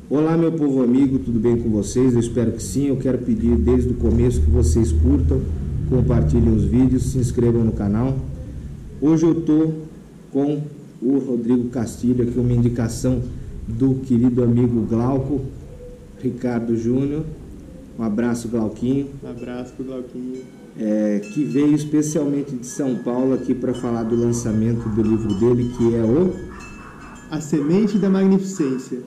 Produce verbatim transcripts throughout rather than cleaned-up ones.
Olá, meu povo amigo, tudo bem com vocês? Eu espero que sim. Eu quero pedir desde o começo que vocês curtam, compartilhem os vídeos, se inscrevam no canal. Hoje eu estou com o Rodrigo Castilho, aqui uma indicação do querido amigo Glauco Ricardo Júnior. Um abraço, Glauquinho. Um abraço pro Glauquinho. É, que veio especialmente de São Paulo aqui para falar do lançamento do livro dele, que é o... A Semente da Magnificência.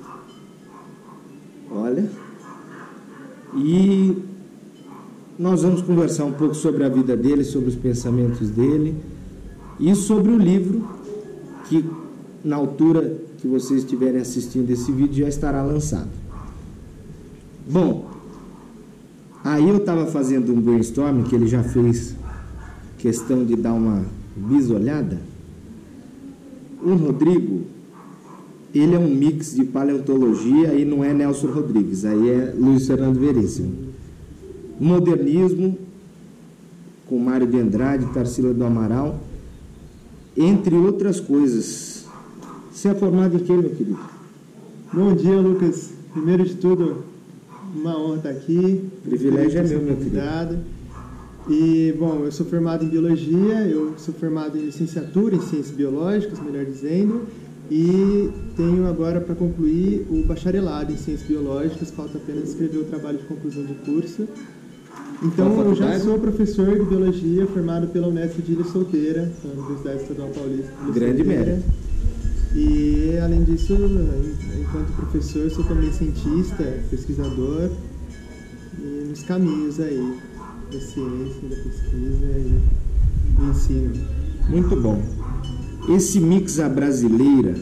Olha, e nós vamos conversar um pouco sobre a vida dele, sobre os pensamentos dele e sobre o livro que, na altura que vocês estiverem assistindo esse vídeo, já estará lançado. Bom, aí eu estava fazendo um brainstorming, que ele já fez questão de dar uma bisolhada. O Rodrigo, ele é um mix de paleontologia e não é Nelson Rodrigues, aí é Luiz Fernando Veríssimo. Modernismo, com Mário de Andrade, Tarsila do Amaral, entre outras coisas. Você é formado em quê, meu querido? Bom dia, Lucas. Primeiro de tudo, uma honra estar aqui. Privilégio é meu, meu querido. E, bom, eu sou formado em Biologia, eu sou formado em Licenciatura em Ciências Biológicas, melhor dizendo, e tenho agora para concluir o bacharelado em Ciências Biológicas, falta apenas escrever o trabalho de conclusão de curso. Então, eu já sou professor de Biologia, formado pela Unesp de Ilha Solteira, na Universidade Estadual Paulista. Grande mérito. E, além disso, enquanto professor, sou também cientista, pesquisador, e nos caminhos aí da ciência, da pesquisa e do ensino. Muito bom. Esse mix à brasileira,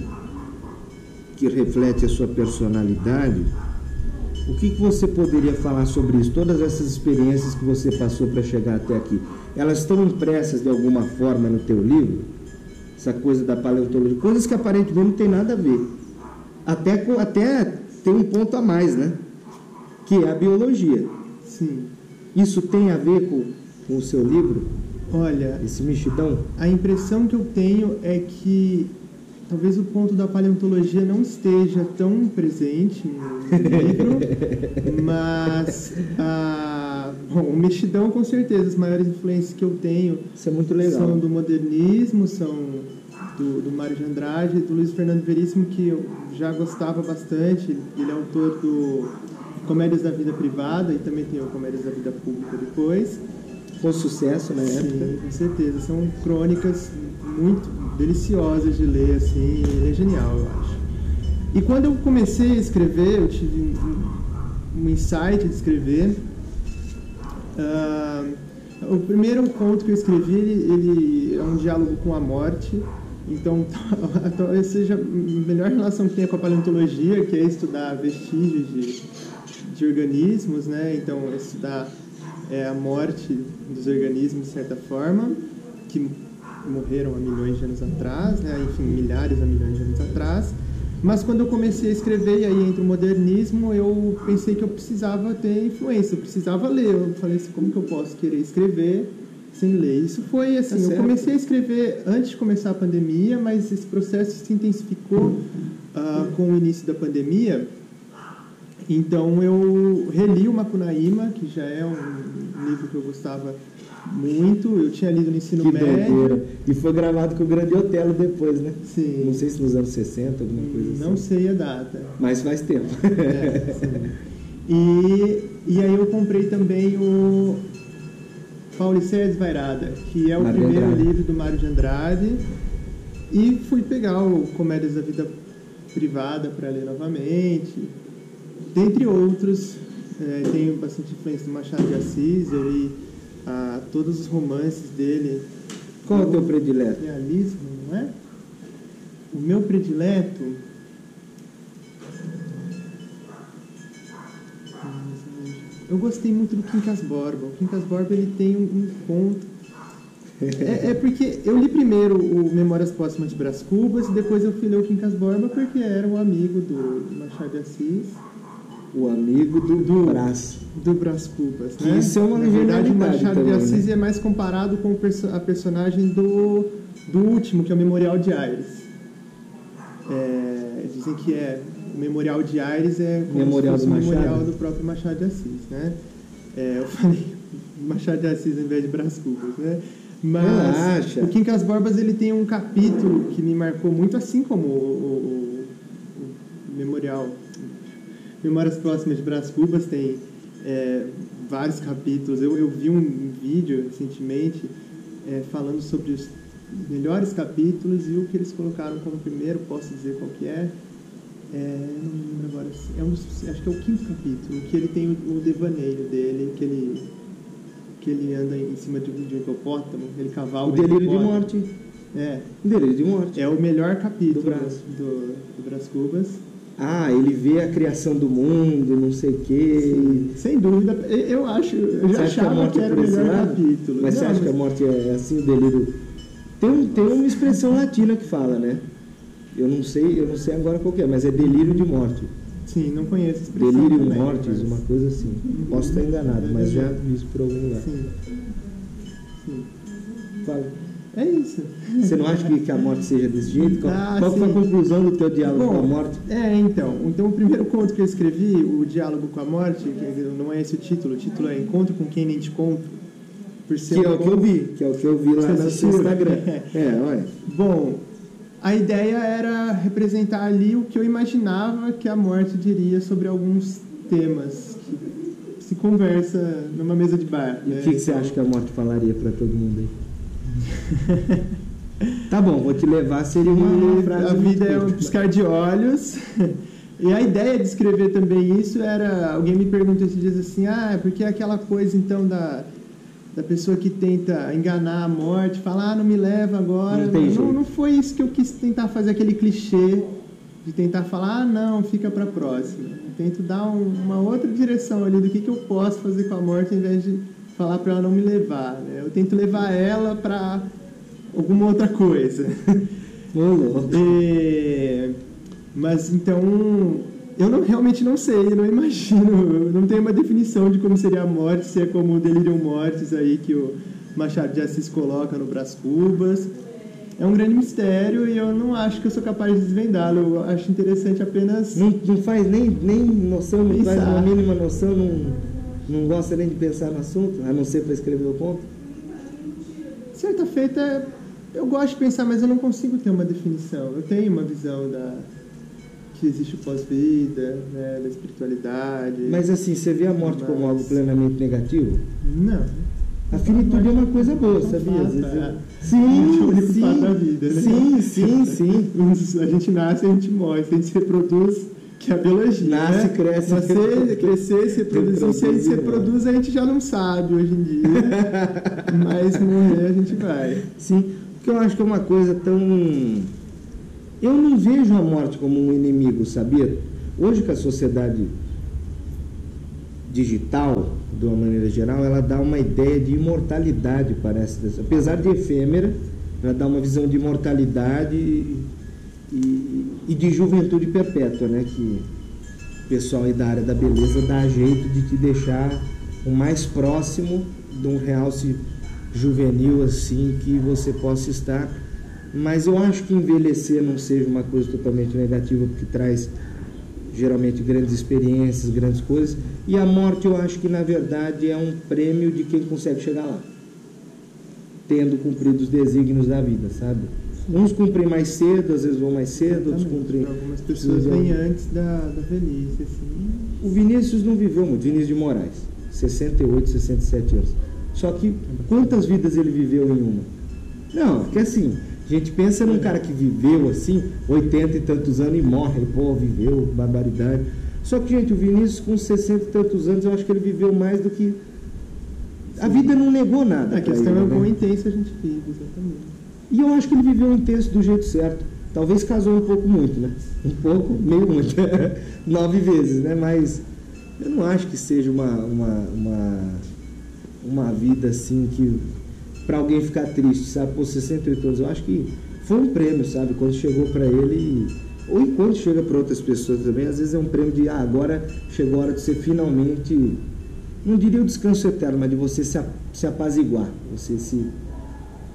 que reflete a sua personalidade, o que, que você poderia falar sobre isso? Todas essas experiências que você passou para chegar até aqui, elas estão impressas de alguma forma no teu livro? Essa coisa da paleontologia, coisas que aparentemente não tem nada a ver. Até, até tem um ponto a mais, né? Que é a biologia. Sim. Isso tem a ver com, com o seu livro? Olha, esse mexidão? A impressão que eu tenho é que talvez o ponto da paleontologia não esteja tão presente no livro, mas a, bom, o mexidão, com certeza, as maiores influências que eu tenho Isso é muito legal. São do modernismo, são do, do Mário de Andrade, do Luiz Fernando Veríssimo, que eu já gostava bastante. Ele é autor do Comédias da Vida Privada e também tem o Comédias da Vida Pública depois. Com sucesso na época. Sim, com certeza. São crônicas muito deliciosas de ler, assim, ele é genial, eu acho. E quando eu comecei a escrever, eu tive um, um insight de escrever. Uh, o primeiro conto que eu escrevi, ele, ele é um diálogo com a morte. Então, talvez seja a melhor relação que tem com a paleontologia, que é estudar vestígios de, de organismos, né? Então, estudar é, a morte dos organismos, de certa forma, que morreram há milhões de anos atrás, né? Enfim, milhares a milhões de anos atrás. Mas quando eu comecei a escrever, e aí entra o modernismo, eu pensei que eu precisava ter influência, eu precisava ler. Eu falei assim, como que eu posso querer escrever sem ler? Isso foi assim, tá eu comecei a escrever antes de começar a pandemia, mas esse processo se intensificou uh, com o início da pandemia. Então eu reli o Macunaíma, que já é um livro que eu gostava muito, eu tinha lido no ensino que médio. Doideira. E foi gravado com o Grande Otelo depois, né? Sim. Não sei se nos anos sessenta, alguma coisa assim. Não sei a data. Mas faz tempo. É, sim. E, e aí eu comprei também o Paulicéia Desvairada, que é o Mário primeiro Andrade. livro do Mário de Andrade, e fui pegar o Comédias da Vida Privada para ler novamente, dentre outros. É, tenho bastante influência do Machado de Assis, eu li ah, todos os romances dele. Qual é o teu predileto? Realismo, não é? O meu predileto... Eu gostei muito do Quincas Borba. O Quincas Borba, ele tem um, um conto... É, é porque eu li primeiro o Memórias Póstumas de Brás Cubas e depois eu fui ler o Quincas Borba porque era um amigo do Machado de Assis. O amigo do, do Brás. Do Brás Cubas, que né? Isso é uma Na verdade, o Machado também, de Assis né? é mais comparado com a personagem do, do último, que é o Memorial de Aires. É, dizem que é o Memorial de Aires é como Memorial se fosse do o memorial Machado? do próprio Machado de Assis, né? É, eu falei Machado de Assis ao invés de Brás Cubas, né? Mas Relaxa. o Quincas Borbas, ele tem um capítulo que me marcou muito, assim como o, o, o Memorial Memórias Próximas de Brás Cubas tem é, vários capítulos. Eu, eu vi um vídeo recentemente é, falando sobre os melhores capítulos, e o que eles colocaram como primeiro, posso dizer qual que é, é não lembro agora, é um, acho que é o quinto capítulo, que ele tem o, o devaneio dele, que ele, que ele anda em cima de, de um hipopótamo, ele cavalga O delírio de hipopótamo. morte. É, O delírio de morte. é o melhor capítulo Do Brás. do, do Brás Cubas. Ah, ele vê a criação do mundo, não sei o quê. Sem dúvida, eu acho, eu já Você acha que a achava morte que é era o por esse melhor lado? capítulo. Mas você Não, acha que a morte é assim, o delírio? Tem, um, tem uma expressão latina que fala, né? Eu não sei, eu não sei agora qual que é, mas é delírio de morte. Sim, não conheço a expressão Delírio também, mortis, mas- uma coisa assim. Posso estar enganado, mas já vi isso por algum lugar. Sim. Sim. Fala. É isso. Você não acha que, que a morte seja desse jeito? Qual, Ah, qual foi a sim. conclusão do teu diálogo Bom, com a morte? É, então. Então, o primeiro conto que eu escrevi, o Diálogo com a Morte, que não é esse o título, o título é Encontro com Quem Nem Te Conto. Por ser Que é um o que eu conto- vi, que é o que eu vi lá Você no seu assistiu? Instagram. É, olha. Bom, a ideia era representar ali o que eu imaginava que a morte diria sobre alguns temas que se conversa numa mesa de bar. E o né? que, que você acha que a morte falaria pra todo mundo aí? Tá bom, vou te levar, seria uma, uma frase A vida é um muito piscar de olhos. E a ideia de escrever também isso era... Alguém me perguntou esses dias assim, ah, é porque é aquela coisa então da, da pessoa que tenta enganar a morte, falar, ah, não me leva agora. Não tem não, jeito. não foi isso que eu quis tentar fazer, aquele clichê de tentar falar, ah, não, fica pra próxima. Eu tento dar um, uma outra direção ali do que, que eu posso fazer com a morte, ao invés de falar pra ela não me levar. Né? Eu tento levar ela pra alguma outra coisa. Ô, louco. E, mas então, eu não, realmente não sei, eu não imagino, eu não tenho uma definição de como seria a morte, se é como o delirium mortis aí que o Machado de Assis coloca no Brás Cubas. É um grande mistério e eu não acho que eu sou capaz de desvendá-lo, eu acho interessante apenas... Não, não faz nem, nem noção, não Pensar. faz uma mínima noção, não, não gosta nem de pensar no assunto, a não ser para escrever o conto. Certa feita, eu gosto de pensar, mas eu não consigo ter uma definição. Eu tenho uma visão da que existe o pós-vida, né, da espiritualidade. Mas assim, você vê a morte como algo plenamente negativo? Não. A finitude é uma coisa boa, sabia? Às vezes eu- Sim, É o único sim, fato da vida, né? sim, sim, sim. A gente nasce, a gente morre, a gente se reproduz, que é a biologia. Nasce, né? cresce, Nascer, crescer, se reproduzir. Se a gente se reproduz, a gente já não sabe hoje em dia. Mas morrer a gente vai. Sim, porque eu acho que é uma coisa tão... Eu não vejo a morte como um inimigo, sabia? Hoje que a sociedade digital, de uma maneira geral, ela dá uma ideia de imortalidade, parece. Apesar de efêmera, ela dá uma visão de imortalidade e, e, e de juventude perpétua, né? Que o pessoal aí da área da beleza dá jeito de te deixar o mais próximo de um realce juvenil assim que você possa estar. Mas eu acho que envelhecer não seja uma coisa totalmente negativa, porque traz geralmente grandes experiências, grandes coisas, e a morte eu acho que na verdade é um prêmio de quem consegue chegar lá, tendo cumprido os desígnios da vida, sabe? Uns cumprem mais cedo, às vezes vão mais cedo, outros cumprem... Algumas pessoas vêm antes da, da velhice, assim. O Vinícius não viveu muito, Vinícius de Moraes, sessenta e oito, sessenta e sete anos. Só que quantas vidas ele viveu em uma? Não, porque assim, a gente pensa num cara que viveu assim, oitenta e tantos anos e morre, pô, viveu, barbaridade. Só que, gente, o Vinícius com sessenta e tantos anos, eu acho que ele viveu mais do que... A vida não negou nada. A pra questão ele, é o né? quão intenso a gente vive, exatamente. E eu acho que ele viveu intenso do jeito certo. Talvez casou um pouco muito, né? Um pouco, meio muito. Nove vezes, né? Mas eu não acho que seja uma, uma, uma, uma vida assim que... para alguém ficar triste, sabe? Por sessenta e oito anos, eu acho que foi um prêmio, sabe? Quando chegou para ele, ou enquanto chega para outras pessoas também, às vezes é um prêmio de, ah, agora chegou a hora de você finalmente, não diria o descanso eterno, mas de você se, se apaziguar, você se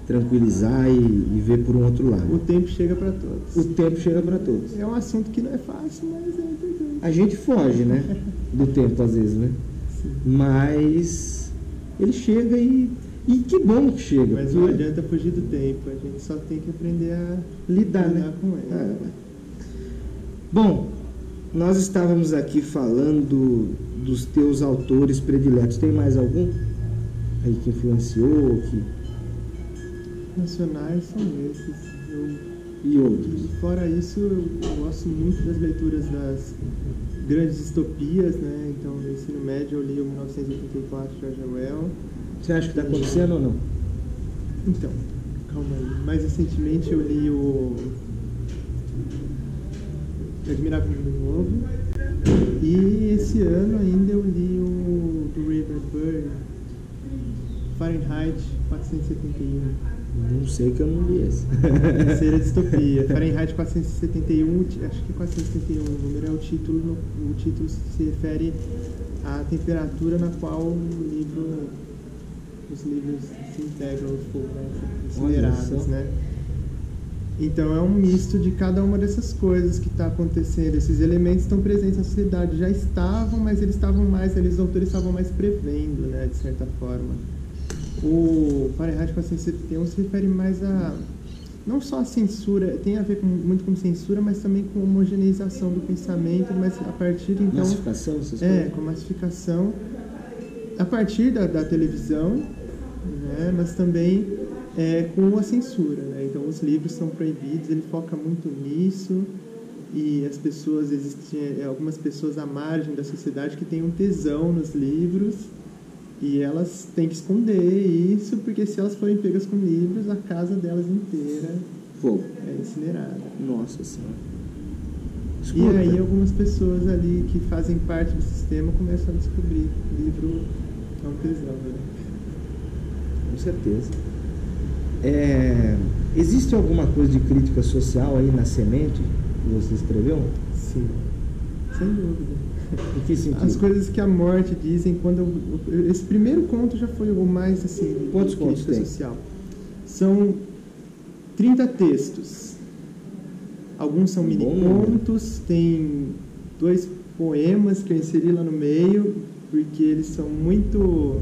tranquilizar e, e ver por um outro lado. O tempo chega para todos. O tempo chega para todos. É um assunto que não é fácil, mas é importante. A gente foge, né? Do tempo às vezes, né? Sim. Mas ele chega e, e que bom que chega. Mas não adianta fugir do tempo, a gente só tem que aprender a lidar, lidar né? com ele. É. Bom, nós estávamos aqui falando dos teus autores prediletos. Tem mais algum aí que influenciou? Que... Nacionais são esses. Eu, e outros? e fora isso, eu, eu gosto muito das leituras das grandes distopias, né? Então, no ensino médio eu li o mil novecentos e oitenta e quatro de George Orwell. Você acha que está acontecendo ou não? Então, calma aí. Mais recentemente eu li o Admirável Mundo Novo. E esse ano ainda eu li o do River Bird, Fahrenheit quatrocentos e setenta e um. Não sei que eu não li esse. Terceira distopia. Fahrenheit quatrocentos e setenta e um, acho que é quatrocentos e setenta e um o número é o título, no, o título se refere à temperatura na qual o livro, os livros se integram no fogo, né? Incinerados, né? Então é um misto de cada uma dessas coisas que está acontecendo. Esses elementos estão presentes na sociedade, já estavam, mas eles estavam mais, eles, os autores estavam mais prevendo, né? De certa forma. O Fahrenheit quatrocentos e setenta e um se refere mais a, não só a censura, tem a ver com, muito com censura, mas também com homogeneização do pensamento, mas a partir, então... Massificação, essas É, coisas? com massificação, a partir da, da televisão, né, mas também é, com a censura, né? Então os livros são proibidos, ele foca muito nisso, e as pessoas, existem algumas pessoas à margem da sociedade que têm um tesão nos livros, e elas têm que esconder isso, porque se elas forem pegas com livros, a casa delas inteira Fogo. é incinerada. Nossa Senhora. E Escuta. aí algumas pessoas ali que fazem parte do sistema começam a descobrir que o livro é um tesão, né? Com certeza. É, existe alguma coisa de crítica social aí na semente que você escreveu? Sim, sem dúvida. Em que sentido? As coisas que a morte dizem quando eu, esse primeiro conto já foi o mais assim, Quantos de contos crítica tem? social. São trinta textos. Alguns são mini contos, tem dois poemas que eu inseri lá no meio, porque eles são muito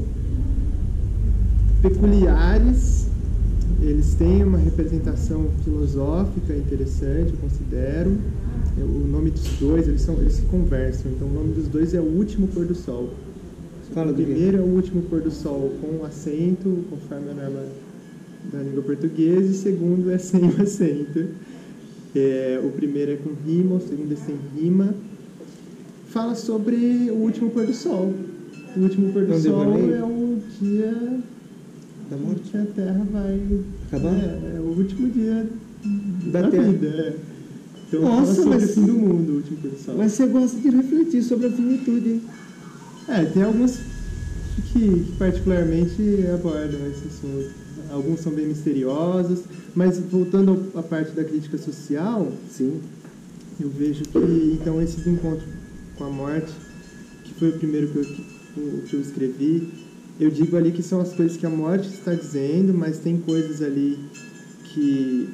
peculiares. Eles têm uma representação filosófica interessante, eu considero. O nome dos dois, eles, são, eles se conversam. Então, o nome dos dois é O Último Pôr do Sol. Fala o do primeiro é O Último Pôr do Sol com acento, conforme a norma da língua portuguesa, e o segundo é sem o acento. É, o primeiro é com rima, o segundo é sem rima. Fala sobre o último pôr do sol. O último pôr do sol é o dia da morte, que a Terra vai acabar. É, é o último dia da, da terra. vida. É. Então, Nossa, fala sobre mas, o fim do mundo, o último pôr do sol. Mas você gosta de refletir sobre a finitude, hein? É, tem alguns que, que particularmente abordam esse assunto. Alguns são bem misteriosos, mas voltando à parte da crítica social, sim, eu vejo que então esse encontro com a morte, que foi o primeiro que eu, que eu escrevi, eu digo ali que são as coisas que a morte está dizendo, mas tem coisas ali que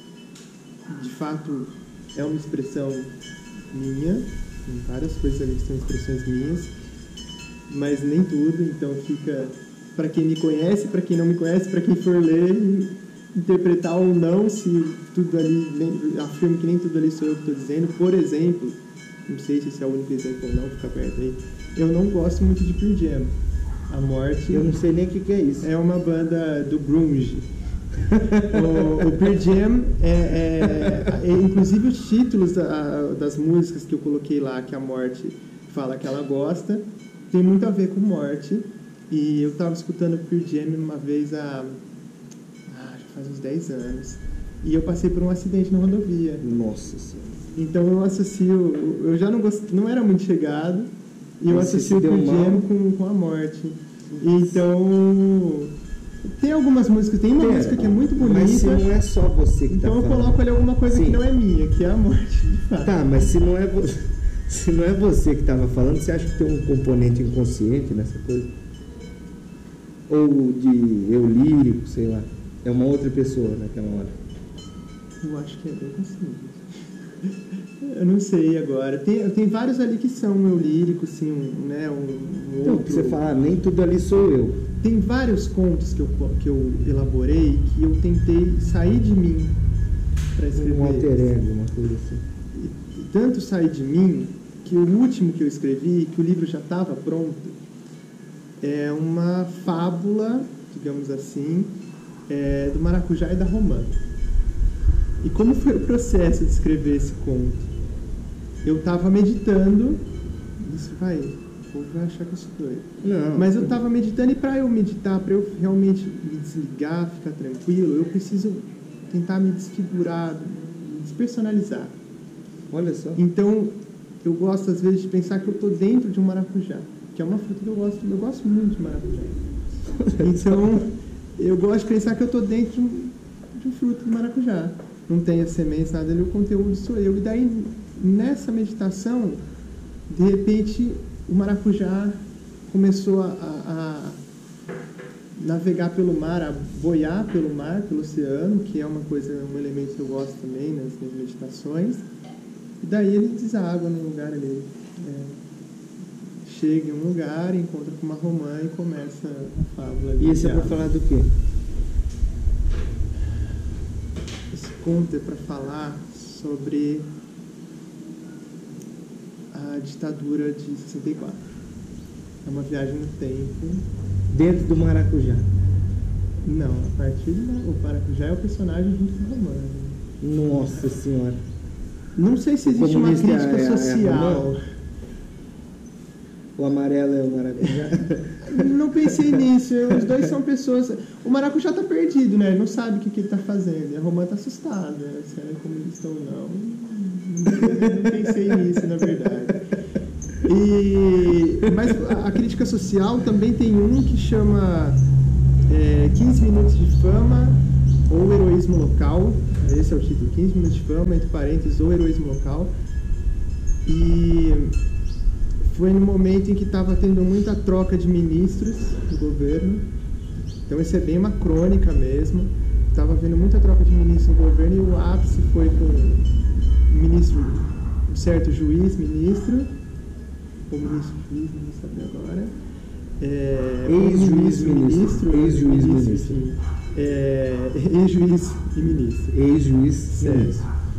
de fato é uma expressão minha, tem várias coisas ali que são expressões minhas, mas nem tudo, então fica para quem me conhece, para quem não me conhece, para quem for ler, interpretar ou não, se tudo ali, nem, afirmo que nem tudo ali sou eu que estou dizendo. Por exemplo, não sei se esse é o único exemplo ou não, fica perto aí, eu não gosto muito de Pearl Jam. A Morte... Eu não sei nem o que, que é isso. É uma banda do grunge. o, o Pearl Jam, é, é, é, inclusive os títulos da, das músicas que eu coloquei lá, que a Morte fala que ela gosta, tem muito a ver com morte. E eu estava escutando Pearl Jam uma vez há... Ah, já faz uns dez anos. E eu passei por um acidente na rodovia. Nossa Senhora. Então eu associo... Eu já não, gost, não era muito chegado. E eu Você associo o Pearl Jam com, com a morte. Então... Tem algumas músicas... Tem uma Pera, música que é muito bonita. Mas se não é só você que então tá eu coloco ali alguma coisa Sim. que não é minha, que é a morte, de fato. Tá, mas se não é você... Se não é você que estava falando, você acha que tem um componente inconsciente nessa coisa? Ou de eu lírico, sei lá. É uma outra pessoa naquela hora. Eu acho que é bem simples. Eu não sei agora. Tem, tem vários ali que são eu lírico, assim, um, né, um, um Então, outro... você fala, ah, nem tudo ali sou eu. Tem vários contos que eu, que eu elaborei que eu tentei sair de mim para escrever. Um alter ego, uma coisa assim. E, e tanto sair de mim que o último que eu escrevi, que o livro já estava pronto, é uma fábula, digamos assim, é, do maracujá e da romã. E como foi o processo de escrever esse conto? Eu estava meditando, isso vai, o povo vai achar que eu sou doido. Não. Mas eu estava meditando e para eu meditar, para eu realmente me desligar, ficar tranquilo, eu preciso tentar me desfigurar, me despersonalizar. Olha só. Então, eu gosto às vezes de pensar que eu estou dentro de um maracujá, que é uma fruta que eu gosto, eu gosto muito de maracujá. Então, eu gosto de pensar que eu estou dentro de um, de um fruto de maracujá. Não tem as sementes, nada ali, o conteúdo sou eu. E daí, nessa meditação, de repente, o maracujá começou a, a, a navegar pelo mar, a boiar pelo mar, pelo oceano, que é uma coisa, um elemento que eu gosto também nas minhas meditações. E daí ele deságua num lugar ali. É, chega em um lugar, encontra com uma romã e começa a fábula ali. E esse é para falar do quê? Esse conto é para falar sobre a ditadura de sessenta e quatro. É uma viagem no tempo. Dentro do maracujá? Não, a partir do o maracujá é o personagem junto com a romã. Nossa Senhora. Não sei se existe uma crítica é, é, social. É o amarelo é o maracujá? Não pensei nisso. Os dois são pessoas... O maracujá está perdido, né? Ele não sabe o que, que ele está fazendo. E a romã está assustada. Se ela é comunista ou não. Não pensei nisso, na verdade. E, mas a, a crítica social também tem um que chama é, quinze minutos de fama ou heroísmo local. Esse é o título, quinze minutos de fama, entre parênteses, ou heroísmo local. E foi no momento em que estava tendo muita troca de ministros do governo. Então isso é bem uma crônica mesmo. Estava havendo muita troca de ministros no governo e o ápice foi com o ministro, um certo juiz, ministro, ou ministro, juiz, não sabe agora. É, ex-juiz, ministro. Ex-juiz, ministro. Enfim, é, ex-juiz e ministro. Ex-juiz, ministro.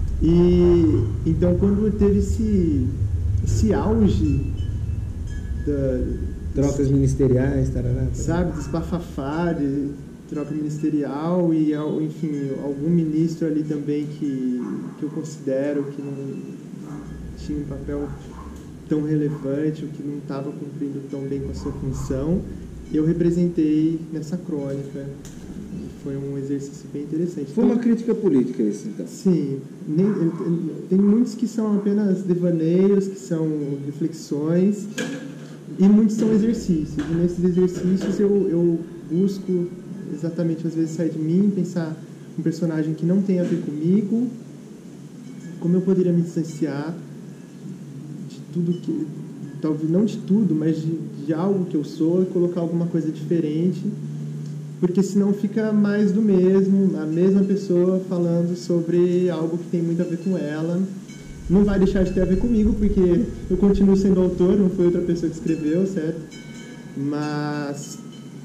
E então quando teve esse, esse auge da, trocas ministeriais, tarará, tarará. sabe, desbafafá de troca ministerial e, enfim, algum ministro ali também que, que eu considero que não tinha um papel tão relevante, ou que não estava cumprindo tão bem com a sua função, eu representei nessa crônica. Foi um exercício bem interessante. Foi uma crítica política isso, então? Sim. Nem, tem muitos que são apenas devaneios, que são reflexões, e muitos são exercícios. E nesses exercícios eu, eu busco exatamente, às vezes, sair de mim, pensar um personagem que não tem a ver comigo, como eu poderia me distanciar de tudo que... talvez não de tudo, mas de, de algo que eu sou, e colocar alguma coisa diferente, porque senão fica mais do mesmo, a mesma pessoa falando sobre algo que tem muito a ver com ela. Não vai deixar de ter a ver comigo, porque eu continuo sendo autor, não foi outra pessoa que escreveu, certo? Mas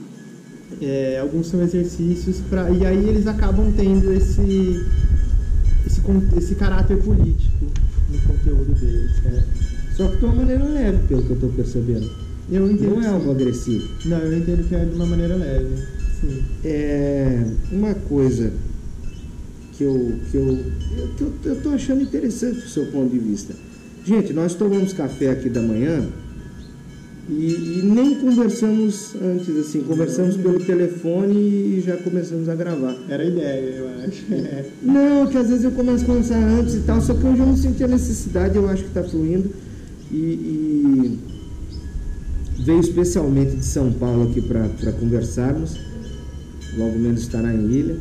é, alguns são exercícios para, e aí eles acabam tendo esse, esse, esse caráter político no conteúdo deles, certo? Só que de uma maneira leve, pelo que eu estou percebendo. Eu entendo. Não é algo agressivo. Não, eu entendo que é de uma maneira leve. Sim. É uma coisa que eu que eu eu, eu tô achando interessante o seu ponto de vista. Gente, nós tomamos café aqui da manhã e, e nem conversamos antes, assim, conversamos pelo telefone e já começamos a gravar. Era a ideia, eu acho. É. Não, que às vezes eu começo a conversar antes e tal, só que hoje eu não senti a necessidade, eu acho que está fluindo e, e veio especialmente de São Paulo aqui para conversarmos. Logo menos estará em Ilha.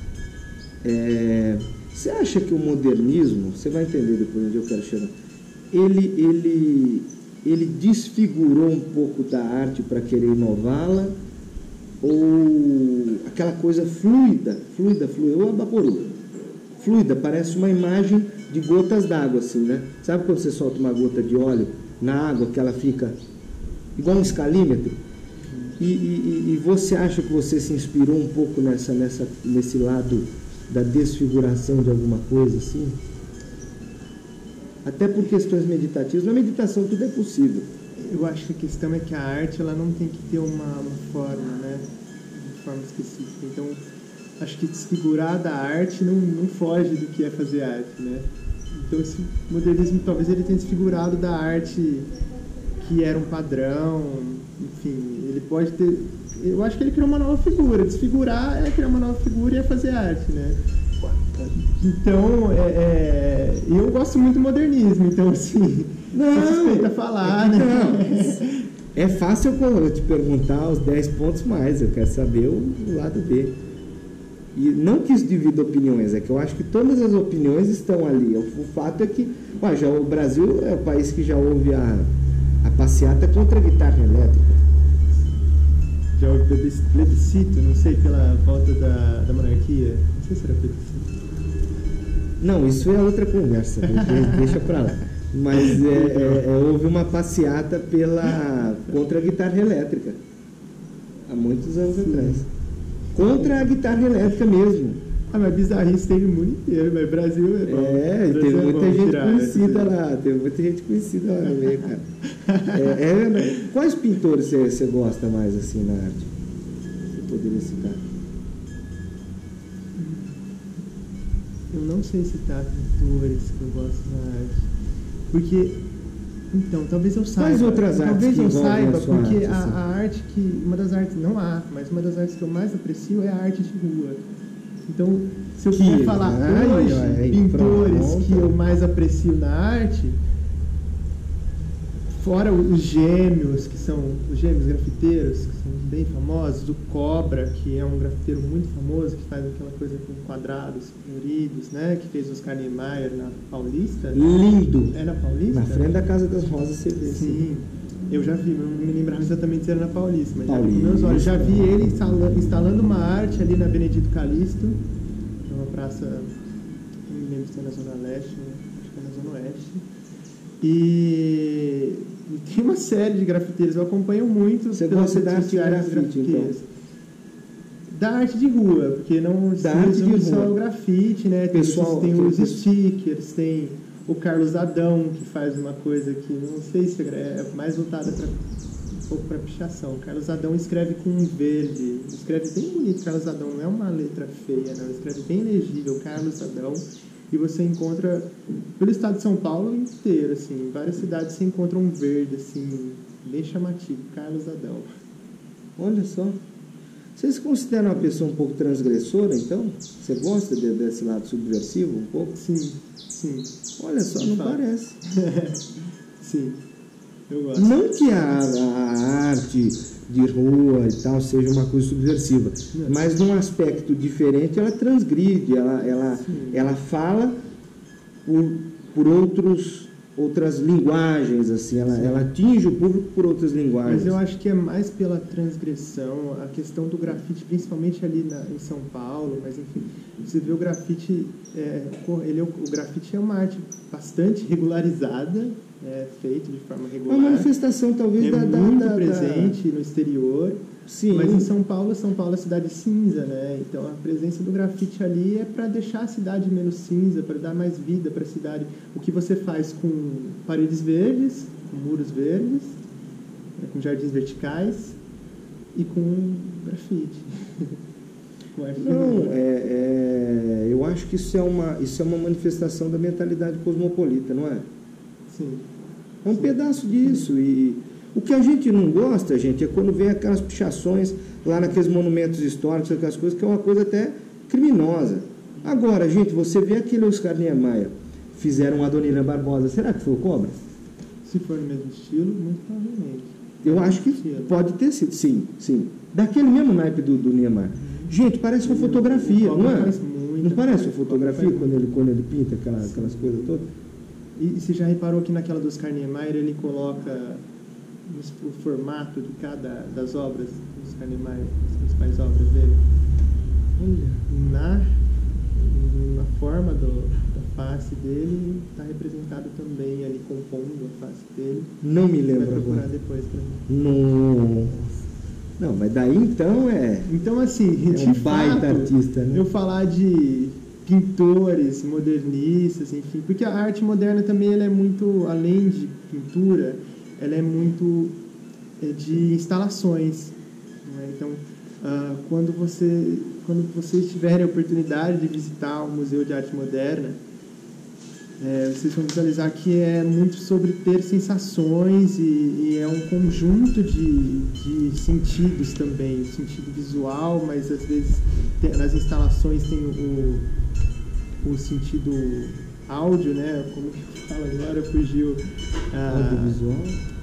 É, você acha que o modernismo, você vai entender depois onde eu quero chegar, ele, ele, ele desfigurou um pouco da arte para querer inová-la, ou aquela coisa fluida, fluida, fluida, ou abaporou. Fluida, parece uma imagem de gotas d'água, assim, né? Sabe quando você solta uma gota de óleo na água, que ela fica igual um escalímetro? E, e, e você acha que você se inspirou um pouco nessa, nessa, nesse lado da desfiguração de alguma coisa, assim? Até por questões meditativas. Na meditação tudo é possível. Eu acho que a questão é que a arte ela não tem que ter uma, uma forma, né? Uma forma específica. Então, acho que desfigurar da arte não, não foge do que é fazer arte, né? Então, esse modernismo, talvez ele tenha desfigurado da arte que era um padrão, enfim, ele pode ter... Eu acho que ele criou uma nova figura. Desfigurar é criar uma nova figura e é fazer arte, né? Então, é, é, eu gosto muito do modernismo, então, assim, não, sou suspeita a falar, é, né? Não, é fácil eu te perguntar os dez pontos mais, eu quero saber o, o lado B. E não que isso divida opiniões, é que eu acho que todas as opiniões estão ali. O, o fato é que ué, já, o Brasil é o país que já houve a, a passeata contra a guitarra elétrica. Já houve plebiscito, não sei, pela volta da, da monarquia. Não sei se era plebiscito. Não, isso é outra conversa, deixa pra lá. Mas é, é, é, houve uma passeata pela, contra a guitarra elétrica, há muitos anos Sim. atrás. Contra a guitarra elétrica mesmo. Ah, mas bizarrice teve o mundo inteiro, mas Brasil é bom. É, Brasil teve é muita bom gente tirar, conhecida né? lá, teve muita gente conhecida lá no meio, cara. É, é, quais pintores você, você gosta mais, assim, na arte? Você poderia citar? Eu não sei citar pintores que eu gosto na arte. Porque, então, talvez eu saiba. Quais outras artes Talvez que eu saiba, a sua porque arte, a, assim? a arte que... Uma das artes, não há, mas uma das artes que eu mais aprecio é a arte de rua. Então, se eu quiser falar ai, hoje, ai, pintores pronto. que eu mais aprecio na arte, fora os gêmeos, que são os gêmeos grafiteiros, que são bem famosos, o Cobra, que é um grafiteiro muito famoso, que faz aquela coisa com quadrados coloridos, né? Que fez o Oscar Niemeyer na Paulista. Lindo! É na Paulista? Na frente da Casa das Rosas você vê. Sim. Eu já vi, não me lembrava exatamente se era na Paulista, mas Paulista. já vi com meus olhos. Já vi ele instalando, instalando uma arte ali na Benedito Calixto, que é uma praça, não me lembro se é na Zona Leste, acho que é na Zona Oeste. E, e tem uma série de grafiteiros, eu acompanho muito. Você gosta da arte de grafite, então? Da arte de rua, porque não da arte de só rua. o grafite, né? Tem, Pessoal, tem os tem... stickers, tem o Carlos Adão, que faz uma coisa que não sei se é mais voltada para um pouco para pichação. O Carlos Adão escreve com um verde, escreve bem bonito. Carlos Adão não é uma letra feia, não, escreve bem legível. Carlos Adão, e você encontra pelo estado de São Paulo inteiro, assim, em várias cidades você encontra um verde assim bem chamativo. Carlos Adão. Olha só. Você se considera uma pessoa um pouco transgressora, então? Você gosta de, desse lado subversivo um pouco? Sim, sim. Olha só, não parece. Sim, eu gosto. Não que a, a arte de rua e tal seja uma coisa subversiva, não. Mas num aspecto diferente ela transgride, ela, ela, ela fala por, por outros... outras linguagens, assim, ela, ela atinge o público por outras linguagens. Mas eu acho que é mais pela transgressão, a questão do grafite, principalmente ali na, em São Paulo, mas enfim, você vê o grafite, é, ele, o grafite é uma arte bastante regularizada, é feito de forma regular. Uma manifestação, talvez, é da... muito da, da, presente da... no exterior. Sim. Mas em São Paulo, São Paulo é cidade cinza, né? Então a presença do grafite ali é para deixar a cidade menos cinza, para dar mais vida para a cidade. O que você faz com paredes verdes, com muros verdes, com jardins verticais e com grafite. Não, é, é, eu acho que isso é, uma, isso é uma manifestação da mentalidade cosmopolita, não é? Sim. É um Sim. pedaço disso. E o que a gente não gosta, gente, é quando vem aquelas pichações lá naqueles monumentos históricos, aquelas coisas, que é uma coisa até criminosa. Agora, gente, você vê aquele Oscar Niemeyer, fizeram a Dona Irã Barbosa, será que foi o Cobra? Se for no mesmo estilo, muito provavelmente. Eu acho que pode ter sido, sim, sim. Daquele mesmo naipe do, do Niemeyer. Gente, parece uma fotografia, não é? Não parece uma fotografia quando ele, quando ele pinta aquelas, aquelas coisas todas? E, e você já reparou que naquela do Oscar Niemeyer ele coloca o formato de cada das obras dos Kahneman, as principais obras dele? Na, na forma do, da face dele, está representado também ali, compondo a face dele. Não me lembro agora. Vai procurar agora. depois para mim. Nossa. Não, mas daí então é... Então, assim, é de um baita fato, artista, né? eu falar de pintores modernistas, enfim, porque a arte moderna também ela é muito, além de pintura, ela é muito é, de instalações, né? Então, uh, quando você quando vocês tiverem a oportunidade de visitar o Museu de Arte Moderna, é, vocês vão visualizar que é muito sobre ter sensações e, e é um conjunto de, de sentidos também, o sentido visual, mas às vezes tem, nas instalações tem o, o sentido áudio, né? Como que fala agora? Fugiu. Ah, audiovisual?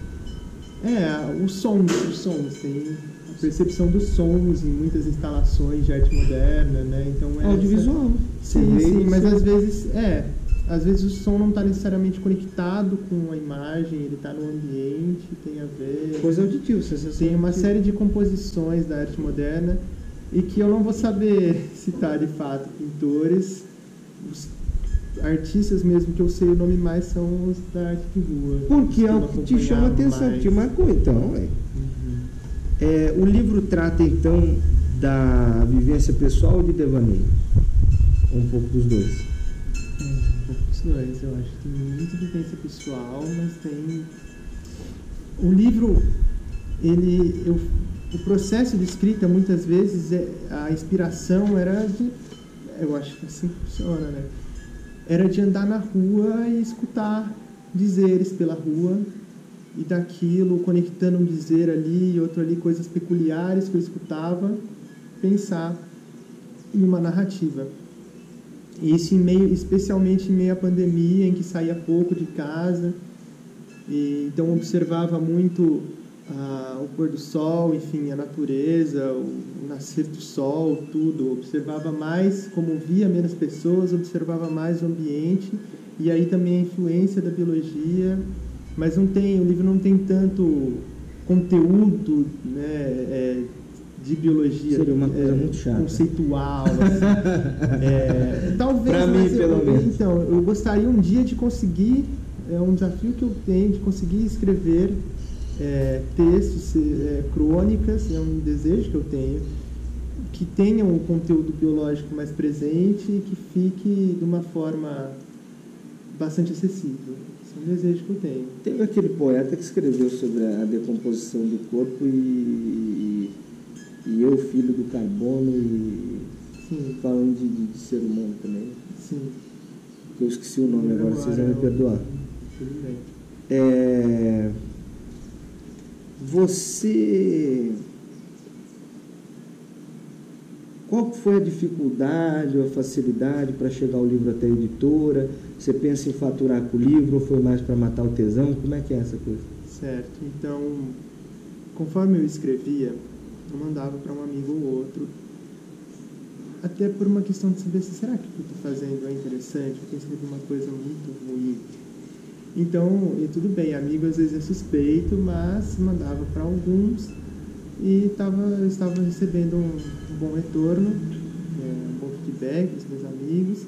É, os sons, os sons, tem a percepção dos sons em muitas instalações de arte moderna, né? Então é audiovisual. Essa... Sim, sim, mas às vezes é, às vezes o som não está necessariamente conectado com a imagem, ele está no ambiente, tem a ver. Coisa auditiva, sensação. Tem uma auditiva. série de composições da arte moderna e que eu não vou saber citar de fato pintores. Os artistas mesmo que eu sei o nome mais são os da arte de rua. Porque é o que te chama a atenção, mais. te marcou então, ué. Uhum. É, o livro trata então da vivência pessoal ou de devaneio? Um pouco dos dois. É, um pouco dos dois, eu acho que tem muita vivência pessoal, mas tem... O livro, ele... Eu... O processo de escrita, muitas vezes, é... a inspiração era de... Eu acho que assim funciona, né? Era de andar na rua e escutar dizeres pela rua e daquilo, conectando um dizer ali e outro ali, coisas peculiares que eu escutava, pensar em uma narrativa. E isso em meio, especialmente em meio à pandemia, em que saía pouco de casa, e então observava muito ah, o pôr do sol, enfim, a natureza, o nascer do sol, tudo. Observava mais, como via menos pessoas, observava mais o ambiente, e aí também a influência da biologia, mas não tem, o livro não tem tanto conteúdo, né, é, de biologia. Seria uma coisa é, muito chata. Conceitual, assim. é, talvez, pra mim, eu, pelo menos. Então, eu gostaria um dia de conseguir, é um desafio que eu tenho, de conseguir escrever é, textos, é, crônicas, é um desejo que eu tenho, que tenham o conteúdo biológico mais presente e que fique de uma forma bastante acessível. Esse é um desejo que eu tenho. Teve aquele poeta que escreveu sobre a decomposição do corpo e, e eu, filho do carbono, e Sim. falando de, de, de ser humano também. Sim. Eu esqueci o nome agora, agora, vocês vão me perdoar. Tudo bem. É, você... Qual foi a dificuldade ou a facilidade para chegar o livro até a editora? Você pensa em faturar com o livro ou foi mais para matar o tesão? Como é que é essa coisa? Certo. Então, conforme eu escrevia, eu mandava para um amigo ou outro, até por uma questão de saber se será que o que eu estou fazendo é interessante, porque eu escrevi uma coisa muito ruim. Então, e tudo bem, amigo às vezes é suspeito, mas mandava para alguns e tava, eu estava recebendo um, um bom retorno, é, um bom feedback dos meus amigos.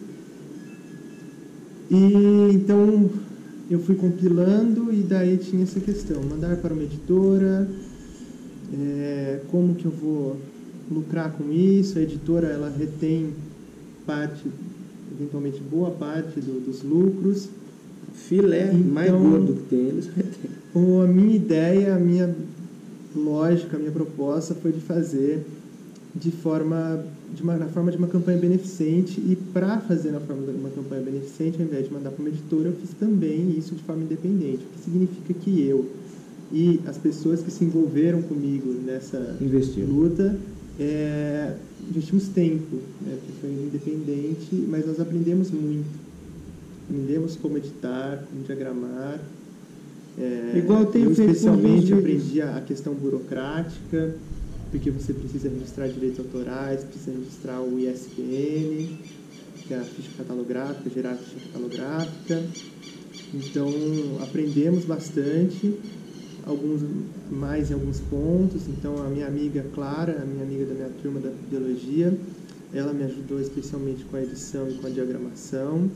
E então eu fui compilando e daí tinha essa questão, mandar para uma editora, é, como que eu vou lucrar com isso? A editora ela retém parte, eventualmente boa parte do, dos lucros. Filé Então, mais gordo que tem, eles retêm. A minha ideia, a minha lógica, a minha proposta foi de fazer de forma de uma, na forma de uma campanha beneficente, e para fazer na forma de uma campanha beneficente, ao invés de mandar para uma editora, eu fiz também isso de forma independente, o que significa que eu e as pessoas que se envolveram comigo nessa Investiu. luta é, investimos tempo, né, porque foi independente, mas nós aprendemos muito. Aprendemos como editar, como diagramar. É, Igual eu tenho eu feito especialmente com os aprendi a, a questão burocrática, porque você precisa registrar direitos autorais, precisa registrar o I S B N, que é a ficha catalográfica, gerar a ficha catalográfica. Então, aprendemos bastante. alguns mais em alguns pontos. Então, a minha amiga Clara, a minha amiga da minha turma da biologia, ela me ajudou especialmente com a edição e com a diagramação,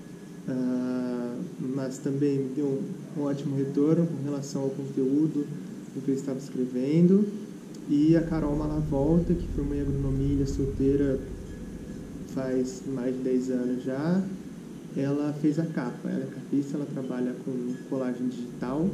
uh, mas também me deu um, um ótimo retorno com relação ao conteúdo do que eu estava escrevendo. E a Carol Malavolta, que formou em agronomia, solteira faz mais de dez anos já, ela fez a capa. Ela é capista, ela trabalha com colagem digital.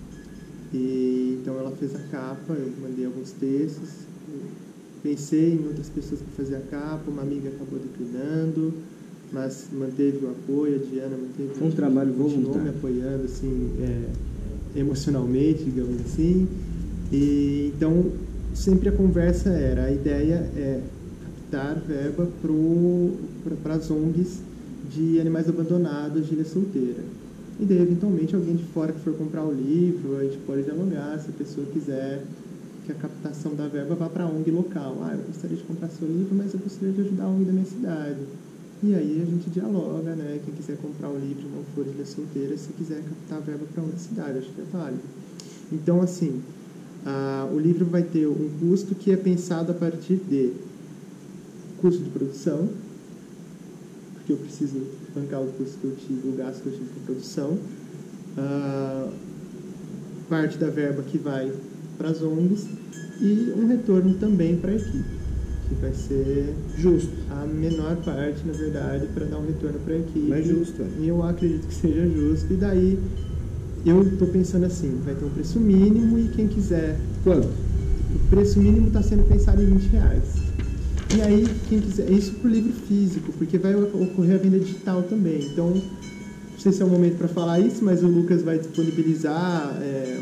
E, então ela fez a capa, eu mandei alguns textos, pensei em outras pessoas para fazer a capa, uma amiga acabou declinando, mas manteve o apoio, a Diana manteve um trabalho voluntário, continuou me apoiando assim, é, emocionalmente, digamos assim. E, então, sempre a conversa era, a ideia é captar verba para as O N Gs de animais abandonados de ilha solteira. E daí, eventualmente, alguém de fora que for comprar o livro, a gente pode dialogar, se a pessoa quiser que a captação da verba vá para a O N G local. Ah, eu gostaria de comprar seu livro, mas eu gostaria de ajudar a O N G da minha cidade. E aí a gente dialoga, né? Quem quiser comprar o livro não for de ilha solteira, se quiser captar a verba para outra cidade, acho que é válido. Então, assim, a, o livro vai ter um custo que é pensado a partir de custo de produção, porque eu preciso bancar o custo que eu tive, o gasto que eu tive com produção, uh, parte da verba que vai para as O N Gs e um retorno também para a equipe, que vai ser justo, a menor parte, na verdade, para dar um retorno para a equipe. Mas justo, é. E eu acredito que seja justo, e daí eu estou pensando assim, vai ter um preço mínimo e quem quiser... Quanto? O preço mínimo está sendo pensado em vinte reais. E aí, quem quiser, isso para o livro físico, porque vai ocorrer a venda digital também. Então, não sei se é o momento para falar isso, mas o Lucas vai disponibilizar, é,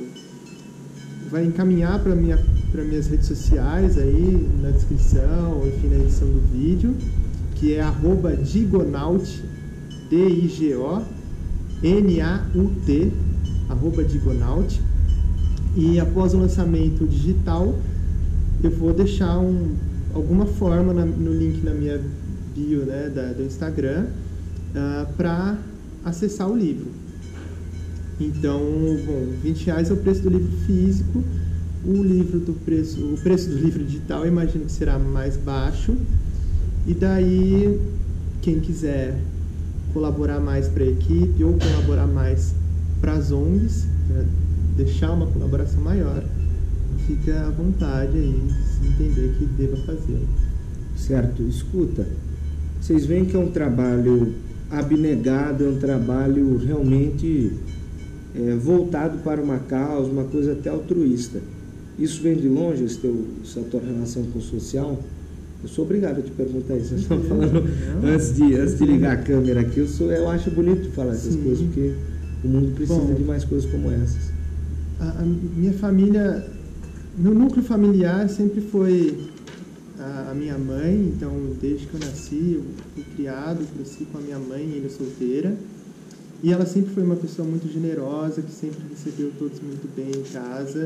o, vai encaminhar para minha, para minhas redes sociais aí, na descrição, enfim, na edição do vídeo, que é arroba Digonaut, D I G O N A U T, arroba Digonaut. E após o lançamento digital, eu vou deixar um... alguma forma na, no link na minha bio, né, da, do Instagram, uh, para acessar o livro. Então, bom, vinte reais é o preço do livro físico. O livro do preço, o preço do livro digital, eu imagino que será mais baixo. E daí, quem quiser colaborar mais para a equipe ou colaborar mais para as O N Gs, para deixar uma colaboração maior, fica à vontade aí, se entender que deva fazer. Certo. Escuta, vocês veem que é um trabalho abnegado, é um trabalho realmente é, voltado para uma causa, uma coisa até altruísta. Isso vem de longe, esse teu, essa tua relação com o social? Eu sou obrigado a te perguntar isso. Eu estou falando antes de, antes de ligar a câmera aqui, eu, sou, eu acho bonito falar essas Sim. coisas, porque o mundo precisa Bom, de mais coisas como essas. A, a minha família... Meu núcleo familiar sempre foi a, a minha mãe, então desde que eu nasci, eu fui criado, cresci com a minha mãe, ilha solteira, e ela sempre foi uma pessoa muito generosa, que sempre recebeu todos muito bem em casa.